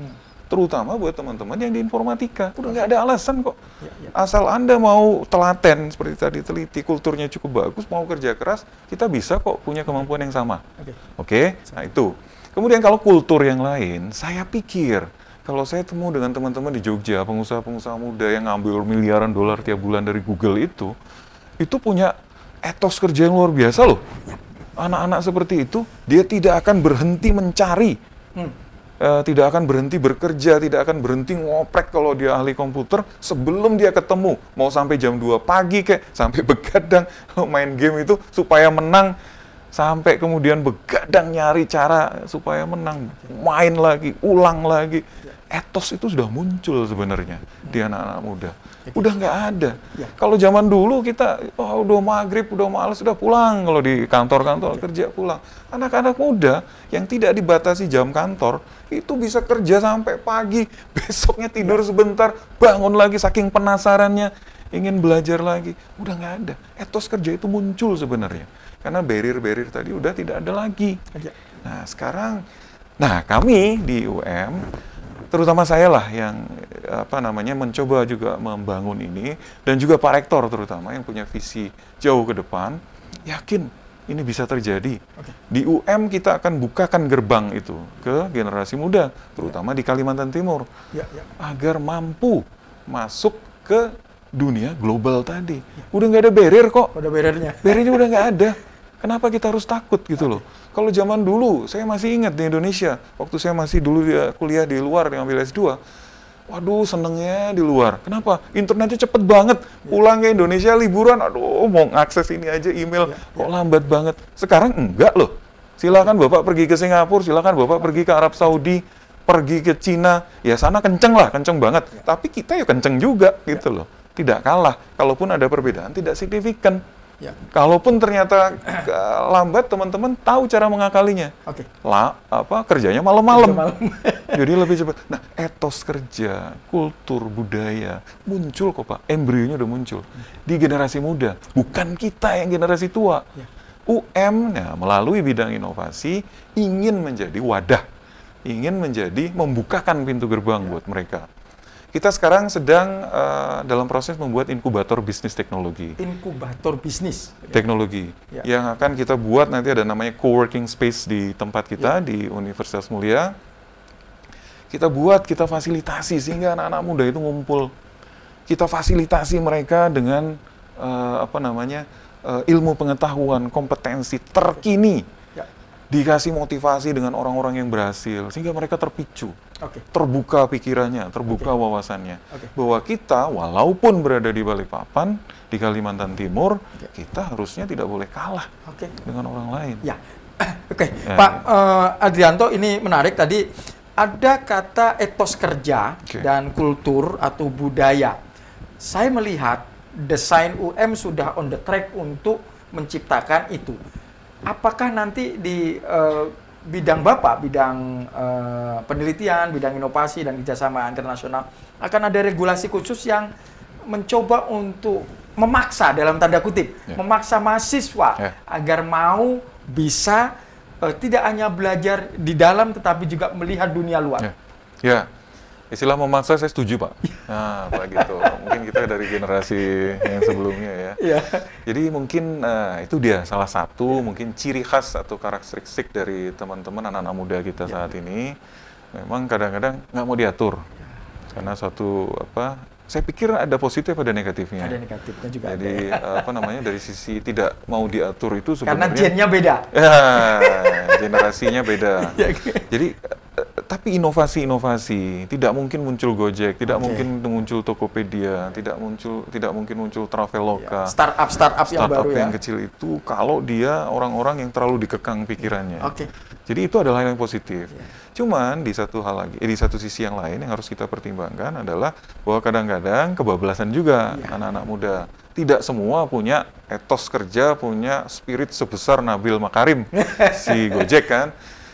terutama buat teman-teman yang di informatika. Udah nggak ada alasan kok. Ya, ya. Asal Anda mau telaten, seperti tadi teliti, kulturnya cukup bagus, mau kerja keras, kita bisa kok punya kemampuan yang sama. Oke? Oke. Nah itu. Kemudian kalau kultur yang lain, saya pikir, kalau saya temu dengan teman-teman di Jogja, pengusaha-pengusaha muda yang ngambil miliaran dolar tiap bulan dari Google itu, itu punya etos kerja yang luar biasa loh. Anak-anak seperti itu, dia tidak akan berhenti mencari, hmm. uh, tidak akan berhenti bekerja, tidak akan berhenti ngoprek kalau dia ahli komputer, sebelum dia ketemu, mau sampai jam dua pagi kayak, sampai begadang main game itu supaya menang, sampai kemudian begadang nyari cara supaya menang, main lagi, ulang lagi. Etos itu sudah muncul sebenarnya di anak-anak muda. Udah nggak ada. Ya. Kalau zaman dulu kita, oh, udah maghrib, udah malas, sudah pulang. Kalau di kantor-kantor kerja pulang. Anak-anak muda yang tidak dibatasi jam kantor, itu bisa kerja sampai pagi. Besoknya tidur sebentar, bangun lagi saking penasarannya, ingin belajar lagi. Udah nggak ada. Etos kerja itu muncul sebenarnya. Karena barrier-barrier tadi udah tidak ada lagi. Nah sekarang, nah kami di U M, terutama saya lah yang apa namanya mencoba juga membangun ini, dan juga Pak Rektor terutama yang punya visi jauh ke depan, yakin ini bisa terjadi. Okay. Di U M kita akan bukakan gerbang itu ke generasi muda, terutama ya. Di Kalimantan Timur, ya, ya. Agar mampu masuk ke dunia global tadi. Ya. Udah nggak ada barrier kok. Udah barriernya. Barriernya udah nggak ada. Kenapa kita harus takut gitu loh? Kalau zaman dulu, saya masih ingat di Indonesia, waktu saya masih dulu dia kuliah di luar, ngambil S dua, waduh senengnya di luar. Kenapa? Internetnya cepet banget. Pulang ke Indonesia liburan, aduh mau ngakses ini aja email, kok lambat banget. Sekarang enggak loh. Silakan Bapak pergi ke Singapura, silakan Bapak pergi ke Arab Saudi, pergi ke Cina, ya sana kenceng lah, kenceng banget. Tapi kita ya kenceng juga gitu loh. Tidak kalah, kalaupun ada perbedaan tidak signifikan. Ya. Kalaupun ternyata lambat, teman-teman tahu cara mengakalinya. Oke. Lah, apa kerjanya malam-malam. Jadi lebih cepat. Nah, etos kerja, kultur, budaya muncul kok Pak. Embrionya udah muncul di generasi muda. Bukan kita yang generasi tua. Ya. U M ya, melalui bidang inovasi ingin menjadi wadah, ingin menjadi membukakan pintu gerbang ya. Buat mereka. Kita sekarang sedang uh, dalam proses membuat inkubator bisnis teknologi. Inkubator bisnis? Teknologi. Ya. Yang akan kita buat nanti ada namanya co-working space di tempat kita, ya. Di Universitas Mulia. Kita buat, kita fasilitasi sehingga anak-anak muda itu ngumpul. Kita fasilitasi mereka dengan uh, apa namanya uh, ilmu pengetahuan, kompetensi terkini. Ya. Dikasih motivasi dengan orang-orang yang berhasil, sehingga mereka terpicu. Okay. Terbuka pikirannya, terbuka okay. wawasannya. Okay. Bahwa kita, walaupun berada di Balikpapan, di Kalimantan Timur, okay. kita harusnya tidak boleh kalah okay. dengan orang lain. Ya, oke, okay. ya. Pak uh, Adrianto, ini menarik tadi. Ada kata etos kerja okay. dan kultur atau budaya. Saya melihat desain U M sudah on the track untuk menciptakan itu. Apakah nanti di uh, bidang Bapak, bidang uh, penelitian, bidang inovasi dan kerjasama internasional, akan ada regulasi khusus yang mencoba untuk memaksa, dalam tanda kutip, yeah. memaksa mahasiswa yeah. agar mau bisa uh, tidak hanya belajar di dalam, tetapi juga melihat dunia luar. Ya, yeah. yeah. Istilah memaksa saya setuju Pak. Nah, Pak gitu. Mungkin kita dari generasi yang sebelumnya ya. Yeah. Jadi mungkin uh, itu dia salah satu mungkin ciri khas atau karakteristik dari teman-teman anak-anak muda kita yeah. saat ini. Memang kadang-kadang nggak mau diatur. Yeah. Karena suatu apa? Saya pikir ada positif, ada negatifnya. Ada negatifnya juga. Jadi ada. apa namanya dari sisi tidak mau diatur itu karena sebenarnya. gennya beda. Ya, generasinya beda. Jadi tapi inovasi-inovasi tidak mungkin muncul Gojek, tidak okay. mungkin muncul Tokopedia, tidak muncul, tidak mungkin muncul Traveloka. Startup startup yang startup baru yang ya. kecil itu kalau dia orang-orang yang terlalu dikekang pikirannya. Oke. Okay. Jadi itu adalah hal yang positif. Yeah. Cuman di satu hal lagi, eh, di satu sisi yang lain yang harus kita pertimbangkan adalah bahwa kadang-kadang kebablasan juga yeah. anak-anak muda. Tidak semua punya etos kerja, punya spirit sebesar Nabil Makarim si Gojek kan.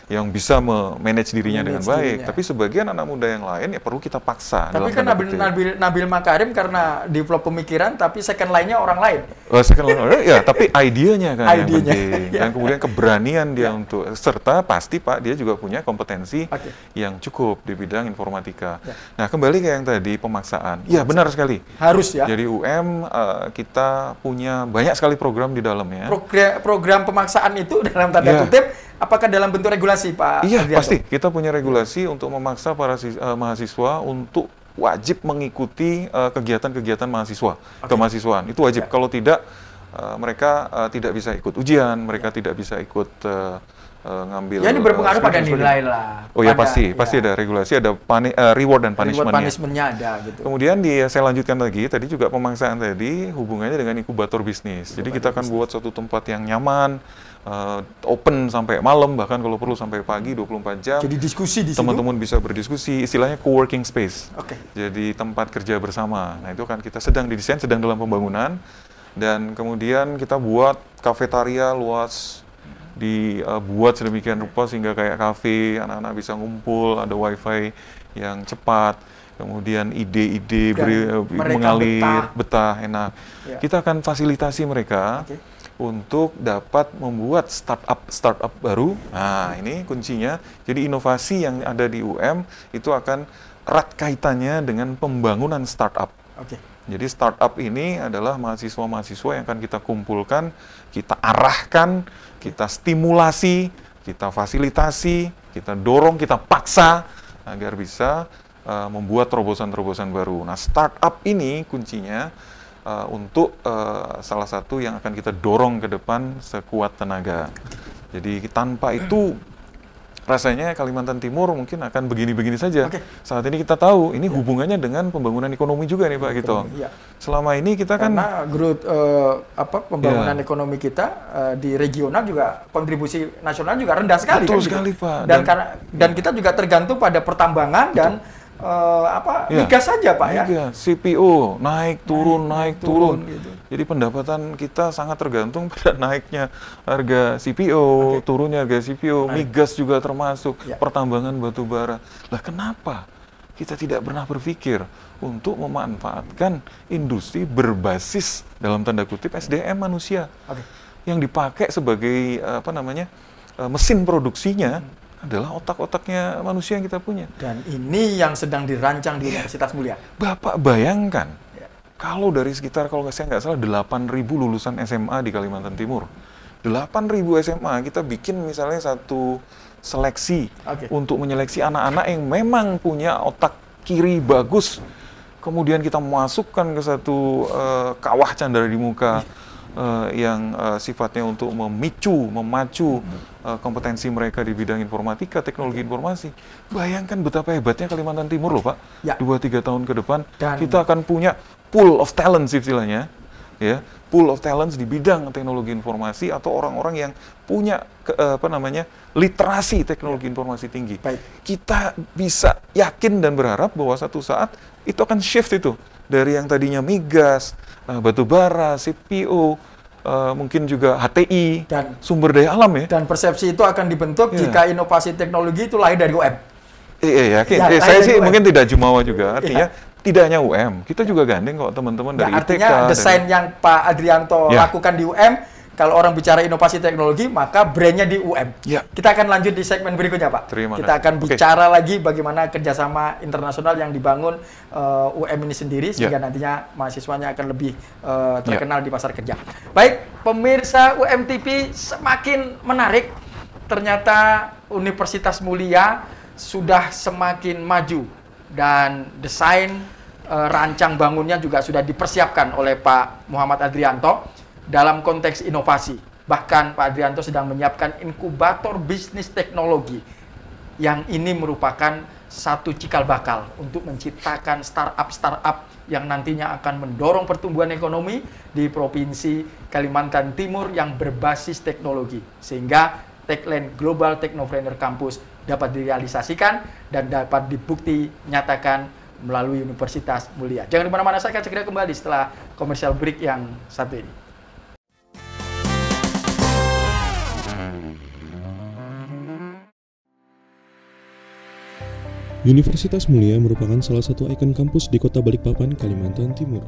yang bisa memanage dirinya Manage dengan baik. dirinya. Tapi sebagian anak muda yang lain ya perlu kita paksa. Tapi dalam kan tanda Nabil, kutip. Nabil, Nabil Makarim karena develop pemikiran, tapi second line-nya orang lain. Oh, second line, ya, tapi idenya kan yang Idenya. penting. Dan kemudian keberanian dia untuk, serta pasti Pak, dia juga punya kompetensi Oke. yang cukup di bidang informatika. Ya. Nah, kembali ke yang tadi, pemaksaan. Ya, benar sekali. Harus ya. Jadi U M, uh, kita punya banyak sekali program di dalamnya. Program, program pemaksaan itu dalam tanda Ya. kutip, apakah dalam bentuk regulasi, Pak Iya, Adrianto? pasti. Kita punya regulasi untuk memaksa para sis- uh, mahasiswa untuk wajib mengikuti uh, kegiatan-kegiatan mahasiswa, kemahasiswaan. Itu wajib. Ya. Kalau tidak, uh, mereka uh, tidak bisa ikut ujian, mereka tidak bisa ikut uh, uh, ngambil... Ya ini berpengaruh uh, pada sebagainya. nilai lah. Oh ya, pada- pasti. Pasti ada regulasi, ada pani- uh, reward dan Reward punishment-nya. punishment-nya ada gitu. Kemudian di, saya lanjutkan lagi, tadi juga pemaksaan tadi hubungannya dengan inkubator bisnis. Jadi kita akan buat suatu tempat yang nyaman, uh, open sampai malam, bahkan kalau perlu sampai pagi dua puluh empat jam. Jadi diskusi di situ. Teman-teman bisa berdiskusi, istilahnya co-working space. Oke. Jadi tempat kerja bersama. Nah itu kan kita sedang didesain, sedang dalam pembangunan. Dan kemudian kita buat kafetaria luas, dibuat sedemikian rupa sehingga kayak kafe, anak-anak bisa ngumpul, ada wifi yang cepat, kemudian ide-ide Dan beri- mereka mengalir, betah. betah, enak. Ya. Kita akan fasilitasi mereka Oke. untuk dapat membuat startup startup baru. Nah, ini kuncinya. Jadi inovasi yang ada di U M itu akan erat kaitannya dengan pembangunan startup. Oke. Jadi startup ini adalah mahasiswa-mahasiswa yang akan kita kumpulkan, kita arahkan, kita stimulasi, kita fasilitasi, kita dorong, kita paksa agar bisa uh, membuat terobosan-terobosan baru. Nah, startup ini kuncinya uh, untuk uh, salah satu yang akan kita dorong ke depan sekuat tenaga. Jadi tanpa itu rasanya Kalimantan Timur mungkin akan begini-begini saja. Oke. Saat ini kita tahu ini hubungannya dengan pembangunan ekonomi juga nih Pak Gito. Iya. Selama ini kita kan Karena growth eh, apa pembangunan Iya. ekonomi kita eh, di regional juga kontribusi nasional juga rendah sekali. Betul kan, gitu. sekali, Pak. Dan, Dan- karena dan kita juga tergantung pada pertambangan dan eh, apa Iya. migas saja Pak ya. Iya, C P O naik turun naik, turun. turun, gitu. Jadi pendapatan kita sangat tergantung pada naiknya harga C P O, turunnya harga C P O, migas juga termasuk, Ya. pertambangan batu bara. Lah kenapa kita tidak pernah berpikir untuk memanfaatkan industri berbasis dalam tanda kutip S D M manusia Oke. yang dipakai sebagai apa namanya eh, mesin produksinya adalah otak-otaknya manusia yang kita punya. Dan ini yang sedang dirancang di Universitas Mulia. Bapak bayangkan, Ya. kalau dari sekitar, kalau saya nggak salah, delapan ribu lulusan S M A di Kalimantan Timur. delapan ribu S M A, kita bikin misalnya satu seleksi Oke. untuk menyeleksi anak-anak yang memang punya otak kiri bagus. Kemudian kita masukkan ke satu eh, kawah candara di muka eh, yang eh, sifatnya untuk memicu, memacu eh, kompetensi mereka di bidang informatika, teknologi informasi. Bayangkan betapa hebatnya Kalimantan Timur loh Pak. Ya. Dua tiga tahun ke depan Dan- kita akan punya pool of talents istilahnya, ya, pool of talents di bidang teknologi informasi atau orang-orang yang punya ke, eh, apa namanya literasi teknologi informasi tinggi. Baik. Kita bisa yakin dan berharap bahwa satu saat itu akan shift itu dari yang tadinya migas, eh, batu bara, C P O, eh, mungkin juga H T I, Dan- sumber daya alam ya. Dan persepsi itu akan dibentuk Iya. jika inovasi teknologi itu lahir dari U M. Iya, yakin. Ya, Eh, lahir saya dari sih U M. mungkin tidak jumawa juga. Artinya tidak hanya U M, kita juga gandeng kok teman-teman Nah, dari I T K. artinya dari- desain yang Pak Adrianto Ya. lakukan di U M, kalau orang bicara inovasi teknologi, maka brandnya di U M. Ya. Kita akan lanjut di segmen berikutnya, Pak. Terima Kita kasih. akan Oke. bicara lagi bagaimana kerjasama internasional yang dibangun eh, U M ini sendiri, sehingga Ya. nantinya mahasiswanya akan lebih eh, terkenal di pasar kerja. Baik, pemirsa U M T V, semakin menarik. Ternyata Universitas Mulia sudah semakin maju dan desain eh, rancang bangunnya juga sudah dipersiapkan oleh Pak Muhammad Adrianto dalam konteks inovasi. Bahkan Pak Adrianto sedang menyiapkan inkubator bisnis teknologi yang ini merupakan satu cikal bakal untuk menciptakan startup-startup yang nantinya akan mendorong pertumbuhan ekonomi di Provinsi Kalimantan Timur yang berbasis teknologi. Sehingga tagline Global Technopreneur Campus dapat direalisasikan dan dapat dibukti nyatakan melalui Universitas Mulia. Jangan di mana-mana, saya akan segera kembali setelah komersial break yang satu ini. Universitas Mulia merupakan salah satu ikon kampus di Kota Balikpapan, Kalimantan Timur.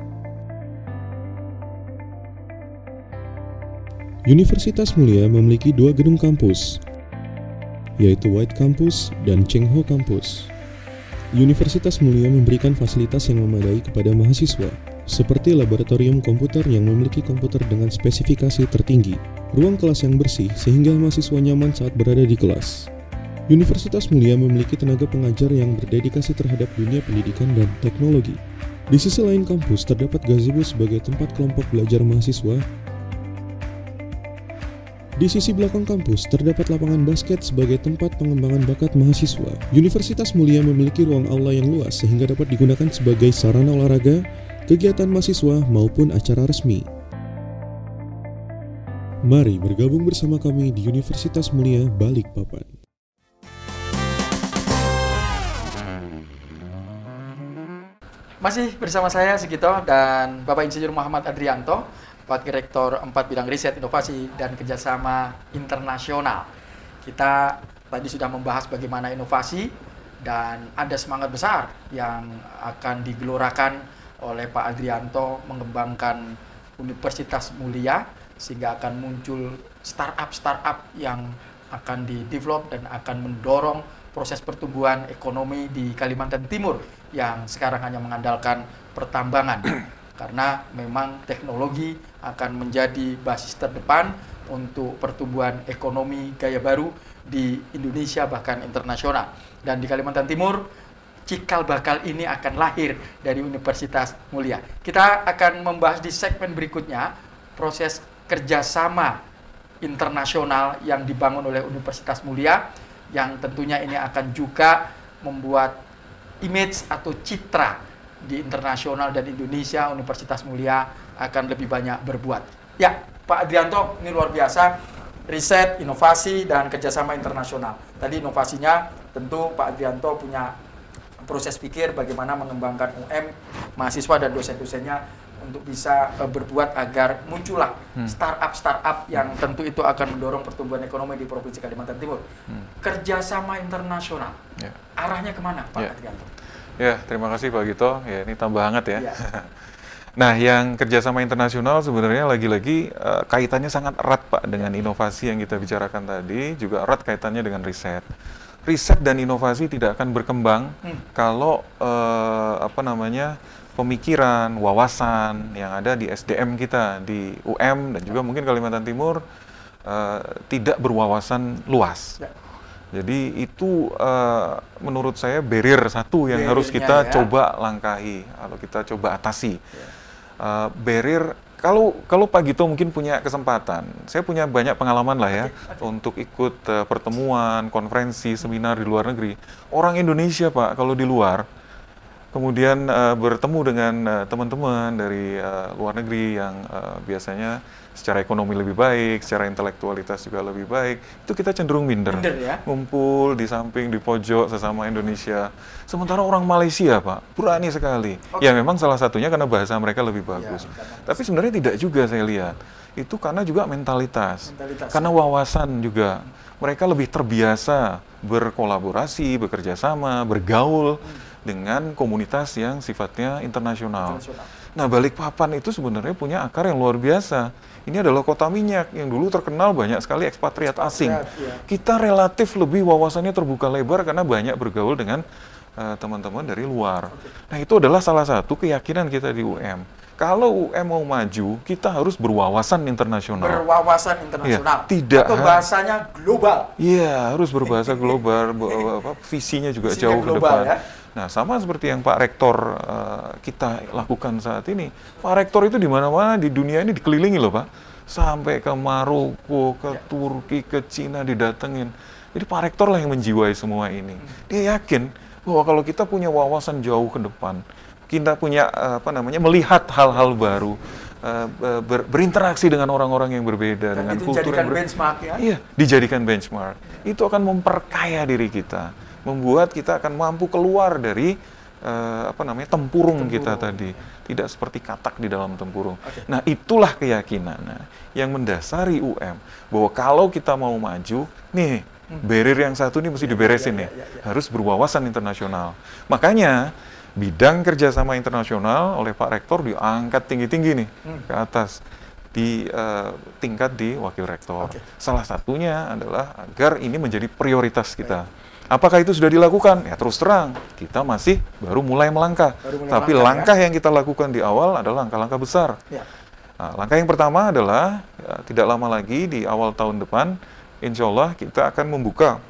Universitas Mulia memiliki dua gedung kampus, yaitu White Campus dan Cheng Ho Campus. Universitas Mulia memberikan fasilitas yang memadai kepada mahasiswa, seperti laboratorium komputer yang memiliki komputer dengan spesifikasi tertinggi, ruang kelas yang bersih sehingga mahasiswa nyaman saat berada di kelas. Universitas Mulia memiliki tenaga pengajar yang berdedikasi terhadap dunia pendidikan dan teknologi. Di sisi lain kampus terdapat gazebo sebagai tempat kelompok belajar mahasiswa. Di sisi belakang kampus terdapat lapangan basket sebagai tempat pengembangan bakat mahasiswa. Universitas Mulia memiliki ruang aula yang luas sehingga dapat digunakan sebagai sarana olahraga, kegiatan mahasiswa maupun acara resmi. Mari bergabung bersama kami di Universitas Mulia Balikpapan. Masih bersama saya Sigito dan Bapak Insinyur Muhammad Adrianto, Wakil Rektor empat Bidang Riset, Inovasi, dan Kerjasama Internasional. Kita tadi sudah membahas bagaimana inovasi dan ada semangat besar yang akan digelorakan oleh Pak Adrianto mengembangkan Universitas Mulia sehingga akan muncul startup-startup yang akan di-develop dan akan mendorong proses pertumbuhan ekonomi di Kalimantan Timur yang sekarang hanya mengandalkan pertambangan. Karena memang teknologi akan menjadi basis terdepan untuk pertumbuhan ekonomi gaya baru di Indonesia bahkan internasional. Dan di Kalimantan Timur, cikal bakal ini akan lahir dari Universitas Mulia. Kita akan membahas di segmen berikutnya proses kerjasama internasional yang dibangun oleh Universitas Mulia, yang tentunya ini akan juga membuat image atau citra di internasional dan Indonesia. Universitas Mulia akan lebih banyak berbuat. Ya, Pak Adrianto, ini luar biasa, riset, inovasi, dan kerjasama internasional. Tadi inovasinya tentu Pak Adrianto punya proses pikir bagaimana mengembangkan U M, mahasiswa dan dosen-dosennya untuk bisa uh, berbuat agar muncullah hmm. startup-startup yang tentu itu akan mendorong pertumbuhan ekonomi di Provinsi Kalimantan Timur. Hmm. Kerjasama internasional, yeah. arahnya kemana Pak yeah. Adrianto? Ya, terima kasih Pak Gito. Ya, ini tambah hangat ya. Ya. Nah, yang kerjasama internasional sebenarnya lagi-lagi uh, kaitannya sangat erat Pak dengan inovasi yang kita bicarakan tadi, juga erat kaitannya dengan riset. Riset dan inovasi tidak akan berkembang hmm. kalau uh, apa namanya pemikiran, wawasan yang ada di S D M kita di U M dan juga mungkin Kalimantan Timur uh, tidak berwawasan luas. Ya. Jadi itu uh, menurut saya barrier satu yang Barriernya harus kita ya. coba langkahi, atau kita coba atasi. Ya. Uh, barrier, kalau kalau Pak Gito mungkin punya kesempatan, saya punya banyak pengalaman lah ya okay, okay. untuk ikut uh, pertemuan, konferensi, seminar di luar negeri. Orang Indonesia Pak, kalau di luar, kemudian uh, bertemu dengan uh, teman-teman dari uh, luar negeri yang uh, biasanya secara ekonomi lebih baik, secara intelektualitas juga lebih baik, itu kita cenderung minder, minder ya? Ngumpul di samping, di pojok sesama Indonesia. Sementara orang Malaysia Pak, berani sekali. Okay. Ya memang salah satunya karena bahasa mereka lebih bagus. Ya, tapi sebenarnya tidak juga saya lihat. Itu karena juga mentalitas, mentalitas karena wawasan juga. Mereka lebih terbiasa berkolaborasi, bekerja sama, bergaul hmm. dengan komunitas yang sifatnya internasional. internasional. Nah, Balikpapan itu sebenarnya punya akar yang luar biasa. Ini adalah kota minyak yang dulu terkenal banyak sekali ekspatriat asing. Ya, ya. Kita relatif lebih wawasannya terbuka lebar karena banyak bergaul dengan teman-teman uh, dari luar. Oke. Nah, itu adalah salah satu keyakinan kita di U M. Kalau U M mau maju, kita harus berwawasan internasional. Berwawasan internasional. Ya, tidak. Atau bahasanya global. Iya, harus berbahasa global. Visinya juga Visinya jauh global, ke depan. Ya? Nah, sama seperti yang Pak Rektor uh, kita lakukan saat ini. Pak Rektor itu di mana-mana di dunia ini dikelilingi loh Pak. Sampai ke Maroko, ke ya. Turki, ke Cina didatengin. Jadi Pak Rektor lah yang menjiwai semua ini. Dia yakin bahwa kalau kita punya wawasan jauh ke depan, kita punya uh, apa namanya melihat hal-hal baru, uh, ber, berinteraksi dengan orang-orang yang berbeda, dan dengan kultur yang berbeda. Benchmark ya? Iya, dijadikan benchmark. Itu akan memperkaya diri kita, membuat kita akan mampu keluar dari uh, apa namanya tempurung, tempurung kita tadi, tidak seperti katak di dalam tempurung. Okay. Nah, itulah keyakinan nah, yang mendasari U M bahwa kalau kita mau maju, nih Hmm. Barrier yang satu ini mesti diberesin ya, ya, ya, ya, ya. Harus berwawasan internasional. Makanya bidang kerjasama internasional oleh Pak Rektor diangkat tinggi-tinggi nih hmm. ke atas di uh, tingkat di Wakil Rektor. Okay. Salah satunya adalah agar ini menjadi prioritas kita. Baik. Apakah itu sudah dilakukan? Ya terus terang, kita masih baru mulai melangkah. Baru mulai Tapi melangkah, langkah ya? yang kita lakukan di awal adalah langkah-langkah besar. Ya. Nah, langkah yang pertama adalah ya, tidak lama lagi di awal tahun depan, insya Allah kita akan membuka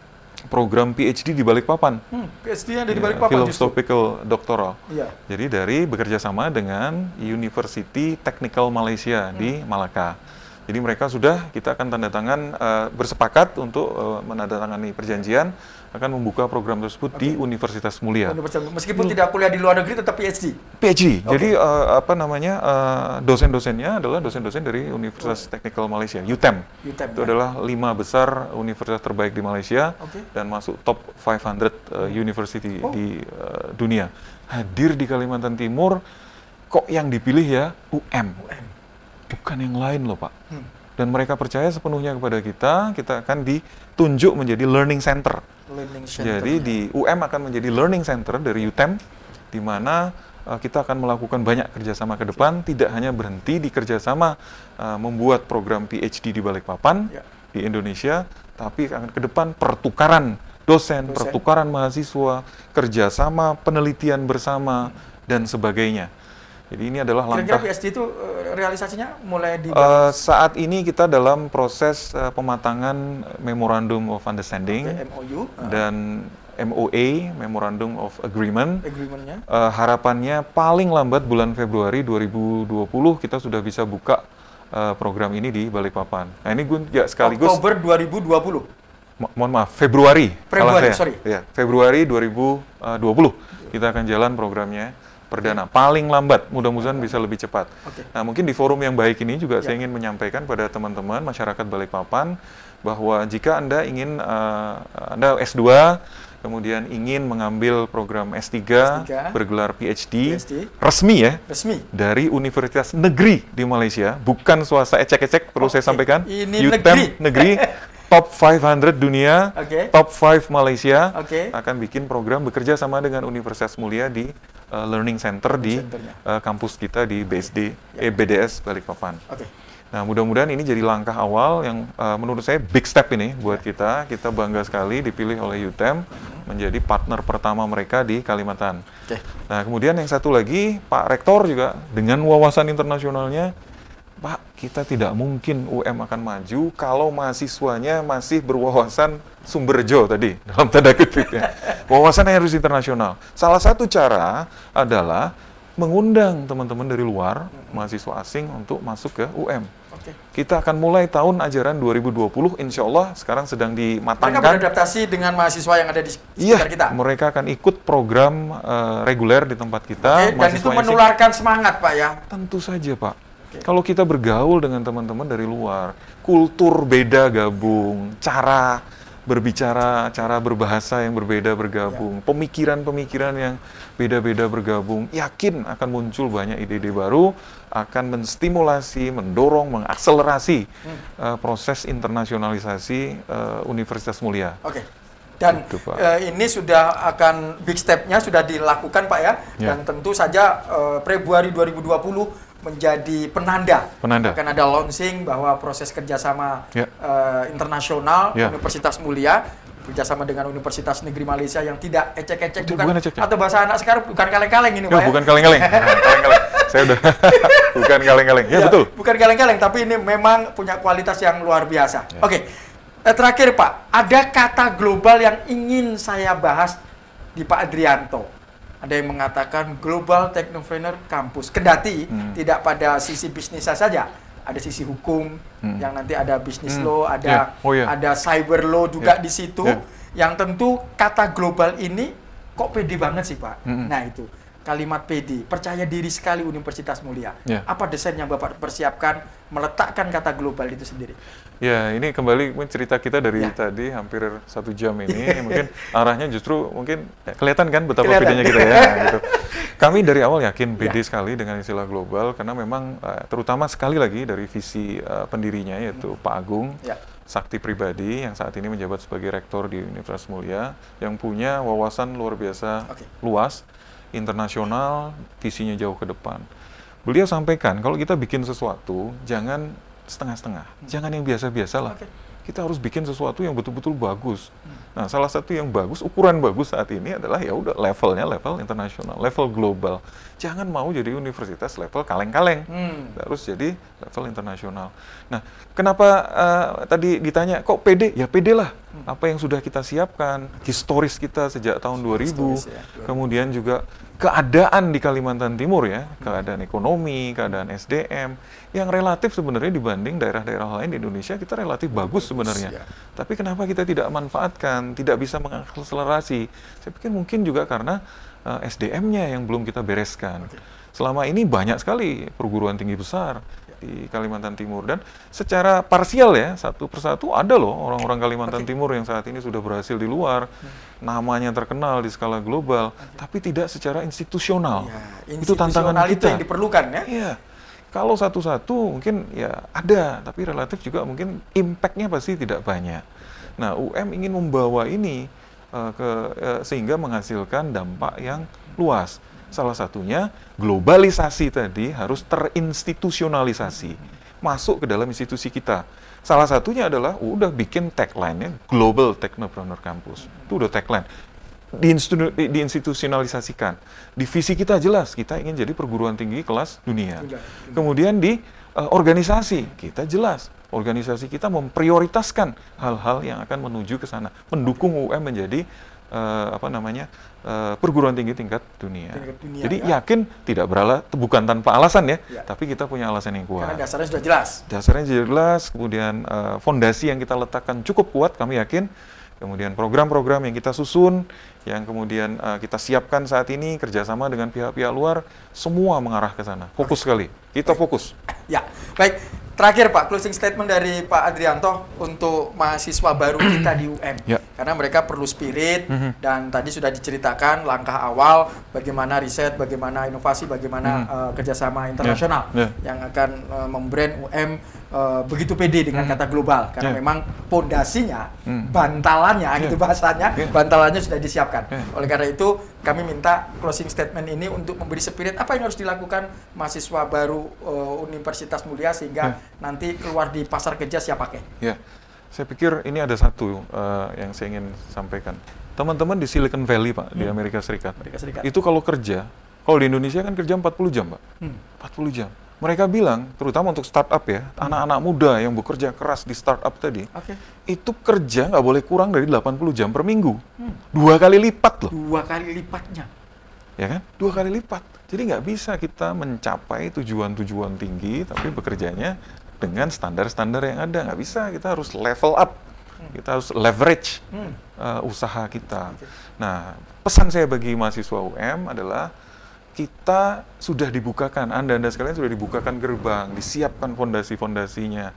program P H D di Balikpapan. Hmm, P H D-nya ada di Balikpapan. Ya, Philosophical Doctoral. Ya. Jadi dari bekerja sama dengan University Technical Malaysia hmm. di Malacca. Jadi mereka sudah, kita akan tanda tangan uh, bersepakat untuk uh, menandatangani perjanjian akan membuka program tersebut okay. di Universitas Mulia. Meskipun hmm. tidak kuliah di luar negeri, tetap P H D. P H D. Okay. Jadi uh, apa namanya uh, dosen-dosennya adalah dosen-dosen dari Universitas oh. Technical Malaysia, U T E M. U T E M itu ya. adalah lima besar universitas terbaik di Malaysia okay. dan masuk top lima ratus uh, university oh. di uh, dunia. Hadir di Kalimantan Timur, kok yang dipilih ya U M. U M. Bukan yang lain loh Pak. Hmm. Dan mereka percaya sepenuhnya kepada kita, kita akan ditunjuk menjadi learning center. Learning center. Jadi di U M akan menjadi learning center dari U T E M, di mana uh, kita akan melakukan banyak kerjasama ke depan, okay. tidak hanya berhenti di kerjasama uh, membuat program P H D di Balikpapan, yeah. di Indonesia, tapi akan ke depan pertukaran dosen, dosen, pertukaran mahasiswa, kerjasama, penelitian bersama, dan sebagainya. Jadi ini adalah langkah. Kira-kira P H D itu uh, realisasinya mulai di uh, saat ini kita dalam proses uh, pematangan Memorandum of Understanding okay, M O U uh. dan M O A Memorandum of Agreement. Agreement-nya. Uh, harapannya paling lambat bulan Februari dua ribu dua puluh kita sudah bisa buka uh, program ini di Balikpapan. Nah ini gue ya sekaligus. Oktober dua ribu dua puluh. Mo mohon maaf Februari. Februari sorry. Ya Februari dua ribu dua puluh kita akan jalan programnya. Perdana, paling lambat, mudah-mudahan bisa lebih cepat. Okay. Nah, mungkin di forum yang baik ini juga ya. saya ingin menyampaikan pada teman-teman masyarakat Balikpapan bahwa jika Anda ingin, uh, Anda S dua, kemudian ingin mengambil program S tiga, S tiga. bergelar P H D, P H D, resmi ya, resmi. dari universitas negeri di Malaysia, bukan swasta ecek-ecek, perlu okay. saya sampaikan, ini U T E M negeri, negeri top lima ratus dunia, okay. top lima Malaysia, okay. akan bikin program bekerja sama dengan Universitas Mulia di uh, Learning Center Learning di uh, kampus kita di B S D, ya. eh, B D S Balikpapan. Okay. Nah, mudah-mudahan ini jadi langkah awal yang uh, menurut saya big step ini buat ya. kita. Kita bangga sekali dipilih oleh U T E M hmm. menjadi partner pertama mereka di Kalimantan. Okay. Nah, kemudian yang satu lagi, Pak Rektor juga dengan wawasan internasionalnya, Pak, kita tidak mungkin U M akan maju kalau mahasiswanya masih berwawasan Sumberjo tadi, dalam tanda kutip ya. Wawasannya harus internasional. Salah satu cara adalah mengundang teman-teman dari luar, mahasiswa asing untuk masuk ke U M. Okay. Kita akan mulai tahun ajaran dua ribu dua puluh, insya Allah sekarang sedang dimatangkan. Mereka beradaptasi dengan mahasiswa yang ada di sekitar iya, kita? Mereka akan ikut program uh, reguler di tempat kita. Okay, dan itu menularkan asing. Semangat Pak ya? Tentu saja Pak. Okay. Kalau kita bergaul dengan teman-teman dari luar, kultur beda gabung, cara berbicara, cara berbahasa yang berbeda bergabung, pemikiran-pemikiran yang beda-beda bergabung, yakin akan muncul banyak ide-ide baru, akan menstimulasi, mendorong, mengakselerasi hmm. uh, proses internasionalisasi uh, Universitas Mulia. Oke. Okay. Dan itu, uh, ini sudah akan big step-nya sudah dilakukan Pak ya, ya. Dan tentu saja uh, Februari dua ribu dua puluh menjadi penanda. penanda akan ada launching bahwa proses kerjasama ya. uh, internasional ya. Universitas Mulia kerjasama dengan Universitas Negeri Malaysia yang tidak ecek-ecek bukan, bukan ecek -ecek. Atau bahasa anak sekarang bukan kaleng-kaleng ini ya, Pak bukan kaleng-kaleng. Nah, kaleng-kaleng saya udah bukan kaleng-kaleng ya, ya betul bukan kaleng-kaleng tapi ini memang punya kualitas yang luar biasa. ya. Oke okay. eh, terakhir Pak, ada kata global yang ingin saya bahas di Pak Adrianto. Ada yang mengatakan Global Technopreneur Campus. Kendati hmm. tidak pada sisi bisnisnya saja, ada sisi hukum hmm. yang nanti ada bisnis hmm. law, ada yeah. oh, yeah. ada cyber law juga yeah. di situ. Yeah. Yang tentu kata global ini kok pede banget sih Pak. Hmm. Nah itu kalimat pede, percaya diri sekali Universitas Mulia. Yeah. Apa desain yang Bapak persiapkan meletakkan kata global itu sendiri? Ya, ini kembali cerita kita dari ya. tadi hampir satu jam ini. Mungkin arahnya justru mungkin ya, kelihatan kan betapa kelihatan. pedenya kita ya. Gitu. Kami dari awal yakin pede ya. sekali dengan istilah global karena memang uh, terutama sekali lagi dari visi uh, pendirinya yaitu hmm. Pak Agung. Ya. sakti pribadi yang saat ini menjabat sebagai rektor di Universitas Mulia, yang punya wawasan luar biasa okay. luas, internasional, visinya jauh ke depan. Beliau sampaikan, kalau kita bikin sesuatu, jangan setengah-setengah, hmm. jangan yang biasa-biasa lah. Okay. Kita harus bikin sesuatu yang betul-betul bagus. Hmm. Nah, salah satu yang bagus, ukuran bagus saat ini adalah ya udah levelnya level internasional, level global. Jangan mau jadi universitas level kaleng-kaleng, hmm. harus jadi level internasional. Nah, kenapa uh, tadi ditanya kok pede? Ya pede lah. Hmm. Apa yang sudah kita siapkan, historis kita sejak tahun dua ribu, historis, ya. Kemudian juga keadaan di Kalimantan Timur ya, keadaan ekonomi, keadaan S D M yang relatif sebenarnya dibanding daerah-daerah lain di Indonesia kita relatif bagus sebenarnya. Ya. Tapi kenapa kita tidak manfaatkan, tidak bisa mengakselerasi? Saya pikir mungkin juga karena uh, S D M-nya yang belum kita bereskan. Oke. Selama ini banyak sekali perguruan tinggi besar di Kalimantan Timur dan secara parsial ya satu persatu ada loh orang-orang Kalimantan okay. Timur yang saat ini sudah berhasil di luar, hmm. namanya terkenal di skala global, okay. tapi tidak secara institusional. Ya, itu tantangan kita. Itu yang diperlukan ya. Iya. Kalau satu-satu mungkin ya ada, tapi relatif juga mungkin impact-nya pasti tidak banyak. Nah, U M ingin membawa ini uh, ke uh, sehingga menghasilkan dampak yang luas. Salah satunya globalisasi tadi harus terinstitusionalisasi, masuk ke dalam institusi kita. Salah satunya adalah udah bikin tagline-nya Global Technopreneur Campus. Itu udah tagline. Diinstitu- diinstitusionalisasikan. Di visi kita jelas, kita ingin jadi perguruan tinggi kelas dunia. Kemudian di uh, organisasi, kita jelas. Organisasi kita memprioritaskan hal-hal yang akan menuju ke sana. Mendukung U M menjadi Uh, apa namanya uh, perguruan tinggi tingkat dunia. Tingkat dunia Jadi ya? yakin tidak beralah bukan tanpa alasan ya, ya, tapi kita punya alasan yang kuat. Karena dasarnya sudah jelas. Dasarnya sudah jelas, kemudian uh, fondasi yang kita letakkan cukup kuat, kami yakin. Kemudian program-program yang kita susun, yang kemudian uh, kita siapkan saat ini kerjasama dengan pihak-pihak luar, semua mengarah ke sana. Fokus sekali. Kita fokus. Ya, baik. Terakhir Pak, closing statement dari Pak Adrianto untuk mahasiswa baru kita di U M. Ya. Karena mereka perlu spirit, mm-hmm. dan tadi sudah diceritakan langkah awal bagaimana riset, bagaimana inovasi, bagaimana mm-hmm. uh, kerjasama internasional yeah. Yeah. yang akan uh, membrand U M uh, begitu pede dengan mm-hmm. kata global. Karena yeah. memang pondasinya, mm. bantalannya, yeah. gitu bahasanya, yeah. bantalannya sudah disiapkan. Yeah. Oleh karena itu, kami minta closing statement ini untuk memberi spirit apa yang harus dilakukan mahasiswa baru uh, Universitas Mulia sehingga yeah. nanti keluar di pasar kerja siap pakai. Ya, saya pikir ini ada satu uh, yang saya ingin sampaikan. Teman-teman di Silicon Valley, Pak, hmm. di Amerika Serikat, Amerika Serikat, itu kalau kerja, kalau di Indonesia kan kerja empat puluh jam, Pak. Hmm. empat puluh jam. Mereka bilang, terutama untuk startup ya, hmm. anak-anak muda yang bekerja keras di startup tadi, okay. itu kerja nggak boleh kurang dari delapan puluh jam per minggu. Hmm. Dua kali lipat loh. Dua kali lipatnya. Ya kan? Dua kali lipat. Jadi nggak bisa kita mencapai tujuan-tujuan tinggi, tapi bekerjanya dengan standar-standar yang ada. Nggak bisa, kita harus level up. Kita harus leverage hmm. uh, usaha kita. Okay. Nah, pesan saya bagi mahasiswa U M adalah kita sudah dibukakan, Anda-Anda sekalian sudah dibukakan gerbang, disiapkan fondasi-fondasinya.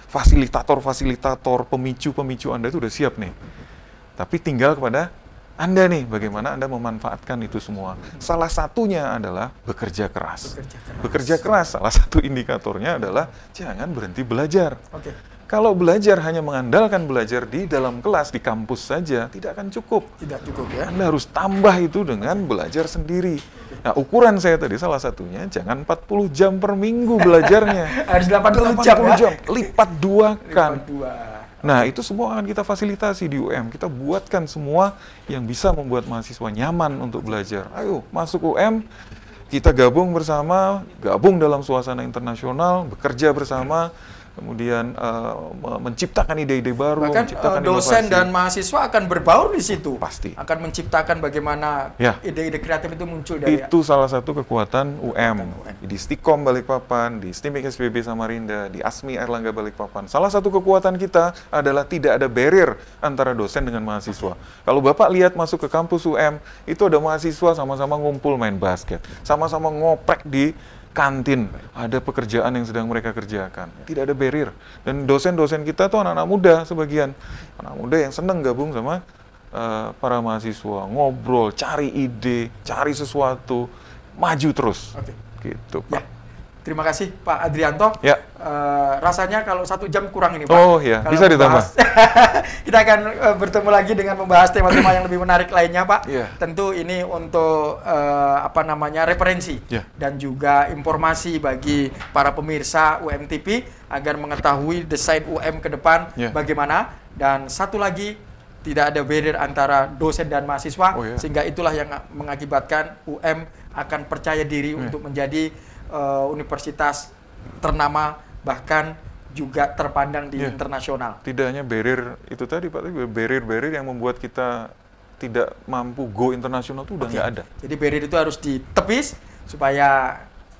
Fasilitator-fasilitator, pemicu-pemicu Anda itu sudah siap nih. Tapi tinggal kepada Anda nih, bagaimana Anda memanfaatkan itu semua. Salah satunya adalah bekerja keras. Bekerja keras, bekerja keras salah satu indikatornya adalah jangan berhenti belajar. Okay. Kalau belajar hanya mengandalkan belajar di dalam kelas, di kampus saja, tidak akan cukup. Tidak cukup ya. Anda harus tambah itu dengan belajar sendiri. Nah, ukuran saya tadi salah satunya, jangan empat puluh jam per minggu belajarnya. Harus delapan puluh jam ya? jam. Lipat dua kan. Lipat dua. Nah, itu semua akan kita fasilitasi di U M. Kita buatkan semua yang bisa membuat mahasiswa nyaman untuk belajar. Ayo, masuk U M, kita gabung bersama, gabung dalam suasana internasional, bekerja bersama, kemudian uh, menciptakan ide-ide baru, bahkan menciptakan uh, dosen inovasi. Dan mahasiswa akan berbaur di situ. Pasti. Akan menciptakan bagaimana ya. ide-ide kreatif itu muncul dari. Itu salah satu kekuatan U M. Di Stikom Balikpapan, di STIMIK S P B Samarinda, di ASMI Airlangga Balikpapan. Salah satu kekuatan kita adalah tidak ada barrier antara dosen dengan mahasiswa. Kalau Bapak lihat masuk ke kampus U M, itu ada mahasiswa sama-sama ngumpul main basket, sama-sama ngoprek di kantin, ada pekerjaan yang sedang mereka kerjakan. Tidak ada barrier. Dan dosen-dosen kita tuh anak-anak muda sebagian. Anak muda yang senang gabung sama uh, para mahasiswa. Ngobrol, cari ide, cari sesuatu, maju terus. Oke. Gitu, Pak. Ya. Terima kasih Pak Adrianto. Ya. Uh, rasanya kalau satu jam kurang ini Pak. Oh ya, kalau bisa ditambah. Kita akan uh, bertemu lagi dengan membahas tema-tema yang lebih menarik lainnya Pak. Ya. Tentu ini untuk uh, apa namanya referensi ya. dan juga informasi bagi para pemirsa U M T P agar mengetahui desain U M ke depan ya. bagaimana. Dan satu lagi, tidak ada barrier antara dosen dan mahasiswa, oh, ya. sehingga itulah yang mengakibatkan U M akan percaya diri ya. untuk menjadi Uh, universitas ternama, bahkan juga terpandang di yeah. internasional. Tidak hanya barrier itu tadi Pak, tapi barrier-barrier yang membuat kita tidak mampu go internasional itu udah nggak okay. ada. Jadi barrier itu harus ditepis supaya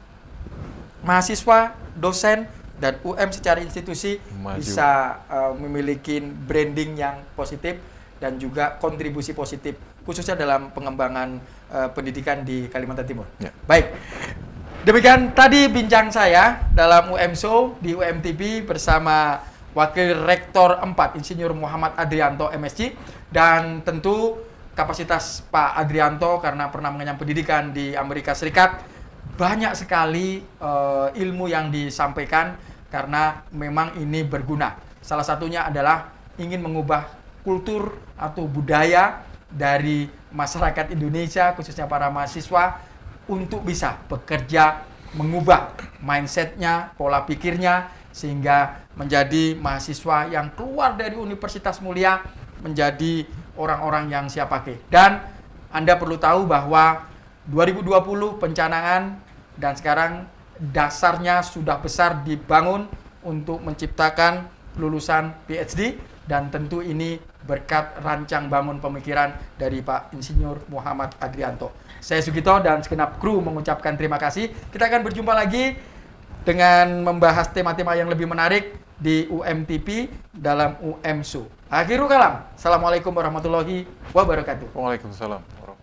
mahasiswa, dosen, dan U M secara institusi Maju. bisa uh, memiliki branding yang positif dan juga kontribusi positif, khususnya dalam pengembangan uh, pendidikan di Kalimantan Timur. Yeah. Baik. Demikian tadi bincang saya dalam U M Show di U M T V bersama Wakil Rektor empat Insinyur Muhammad Adrianto M S C, dan tentu kapasitas Pak Adrianto karena pernah mengenyam pendidikan di Amerika Serikat, banyak sekali uh, ilmu yang disampaikan karena memang ini berguna. Salah satunya adalah ingin mengubah kultur atau budaya dari masyarakat Indonesia, khususnya para mahasiswa, untuk bisa bekerja, mengubah mindsetnya, pola pikirnya, sehingga menjadi mahasiswa yang keluar dari Universitas Mulia menjadi orang-orang yang siap pakai. Dan Anda perlu tahu bahwa dua ribu dua puluh pencanangan dan sekarang dasarnya sudah besar dibangun untuk menciptakan lulusan P H D, dan tentu ini berkat rancang bangun pemikiran dari Pak Insinyur Muhammad Adrianto. Saya Sugito dan segenap kru mengucapkan terima kasih. Kita akan berjumpa lagi dengan membahas tema-tema yang lebih menarik di U M T P dalam U M Show. Akhirul kalam. Assalamualaikum warahmatullahi wabarakatuh. Waalaikumsalam warahmatullahi wabarakatuh.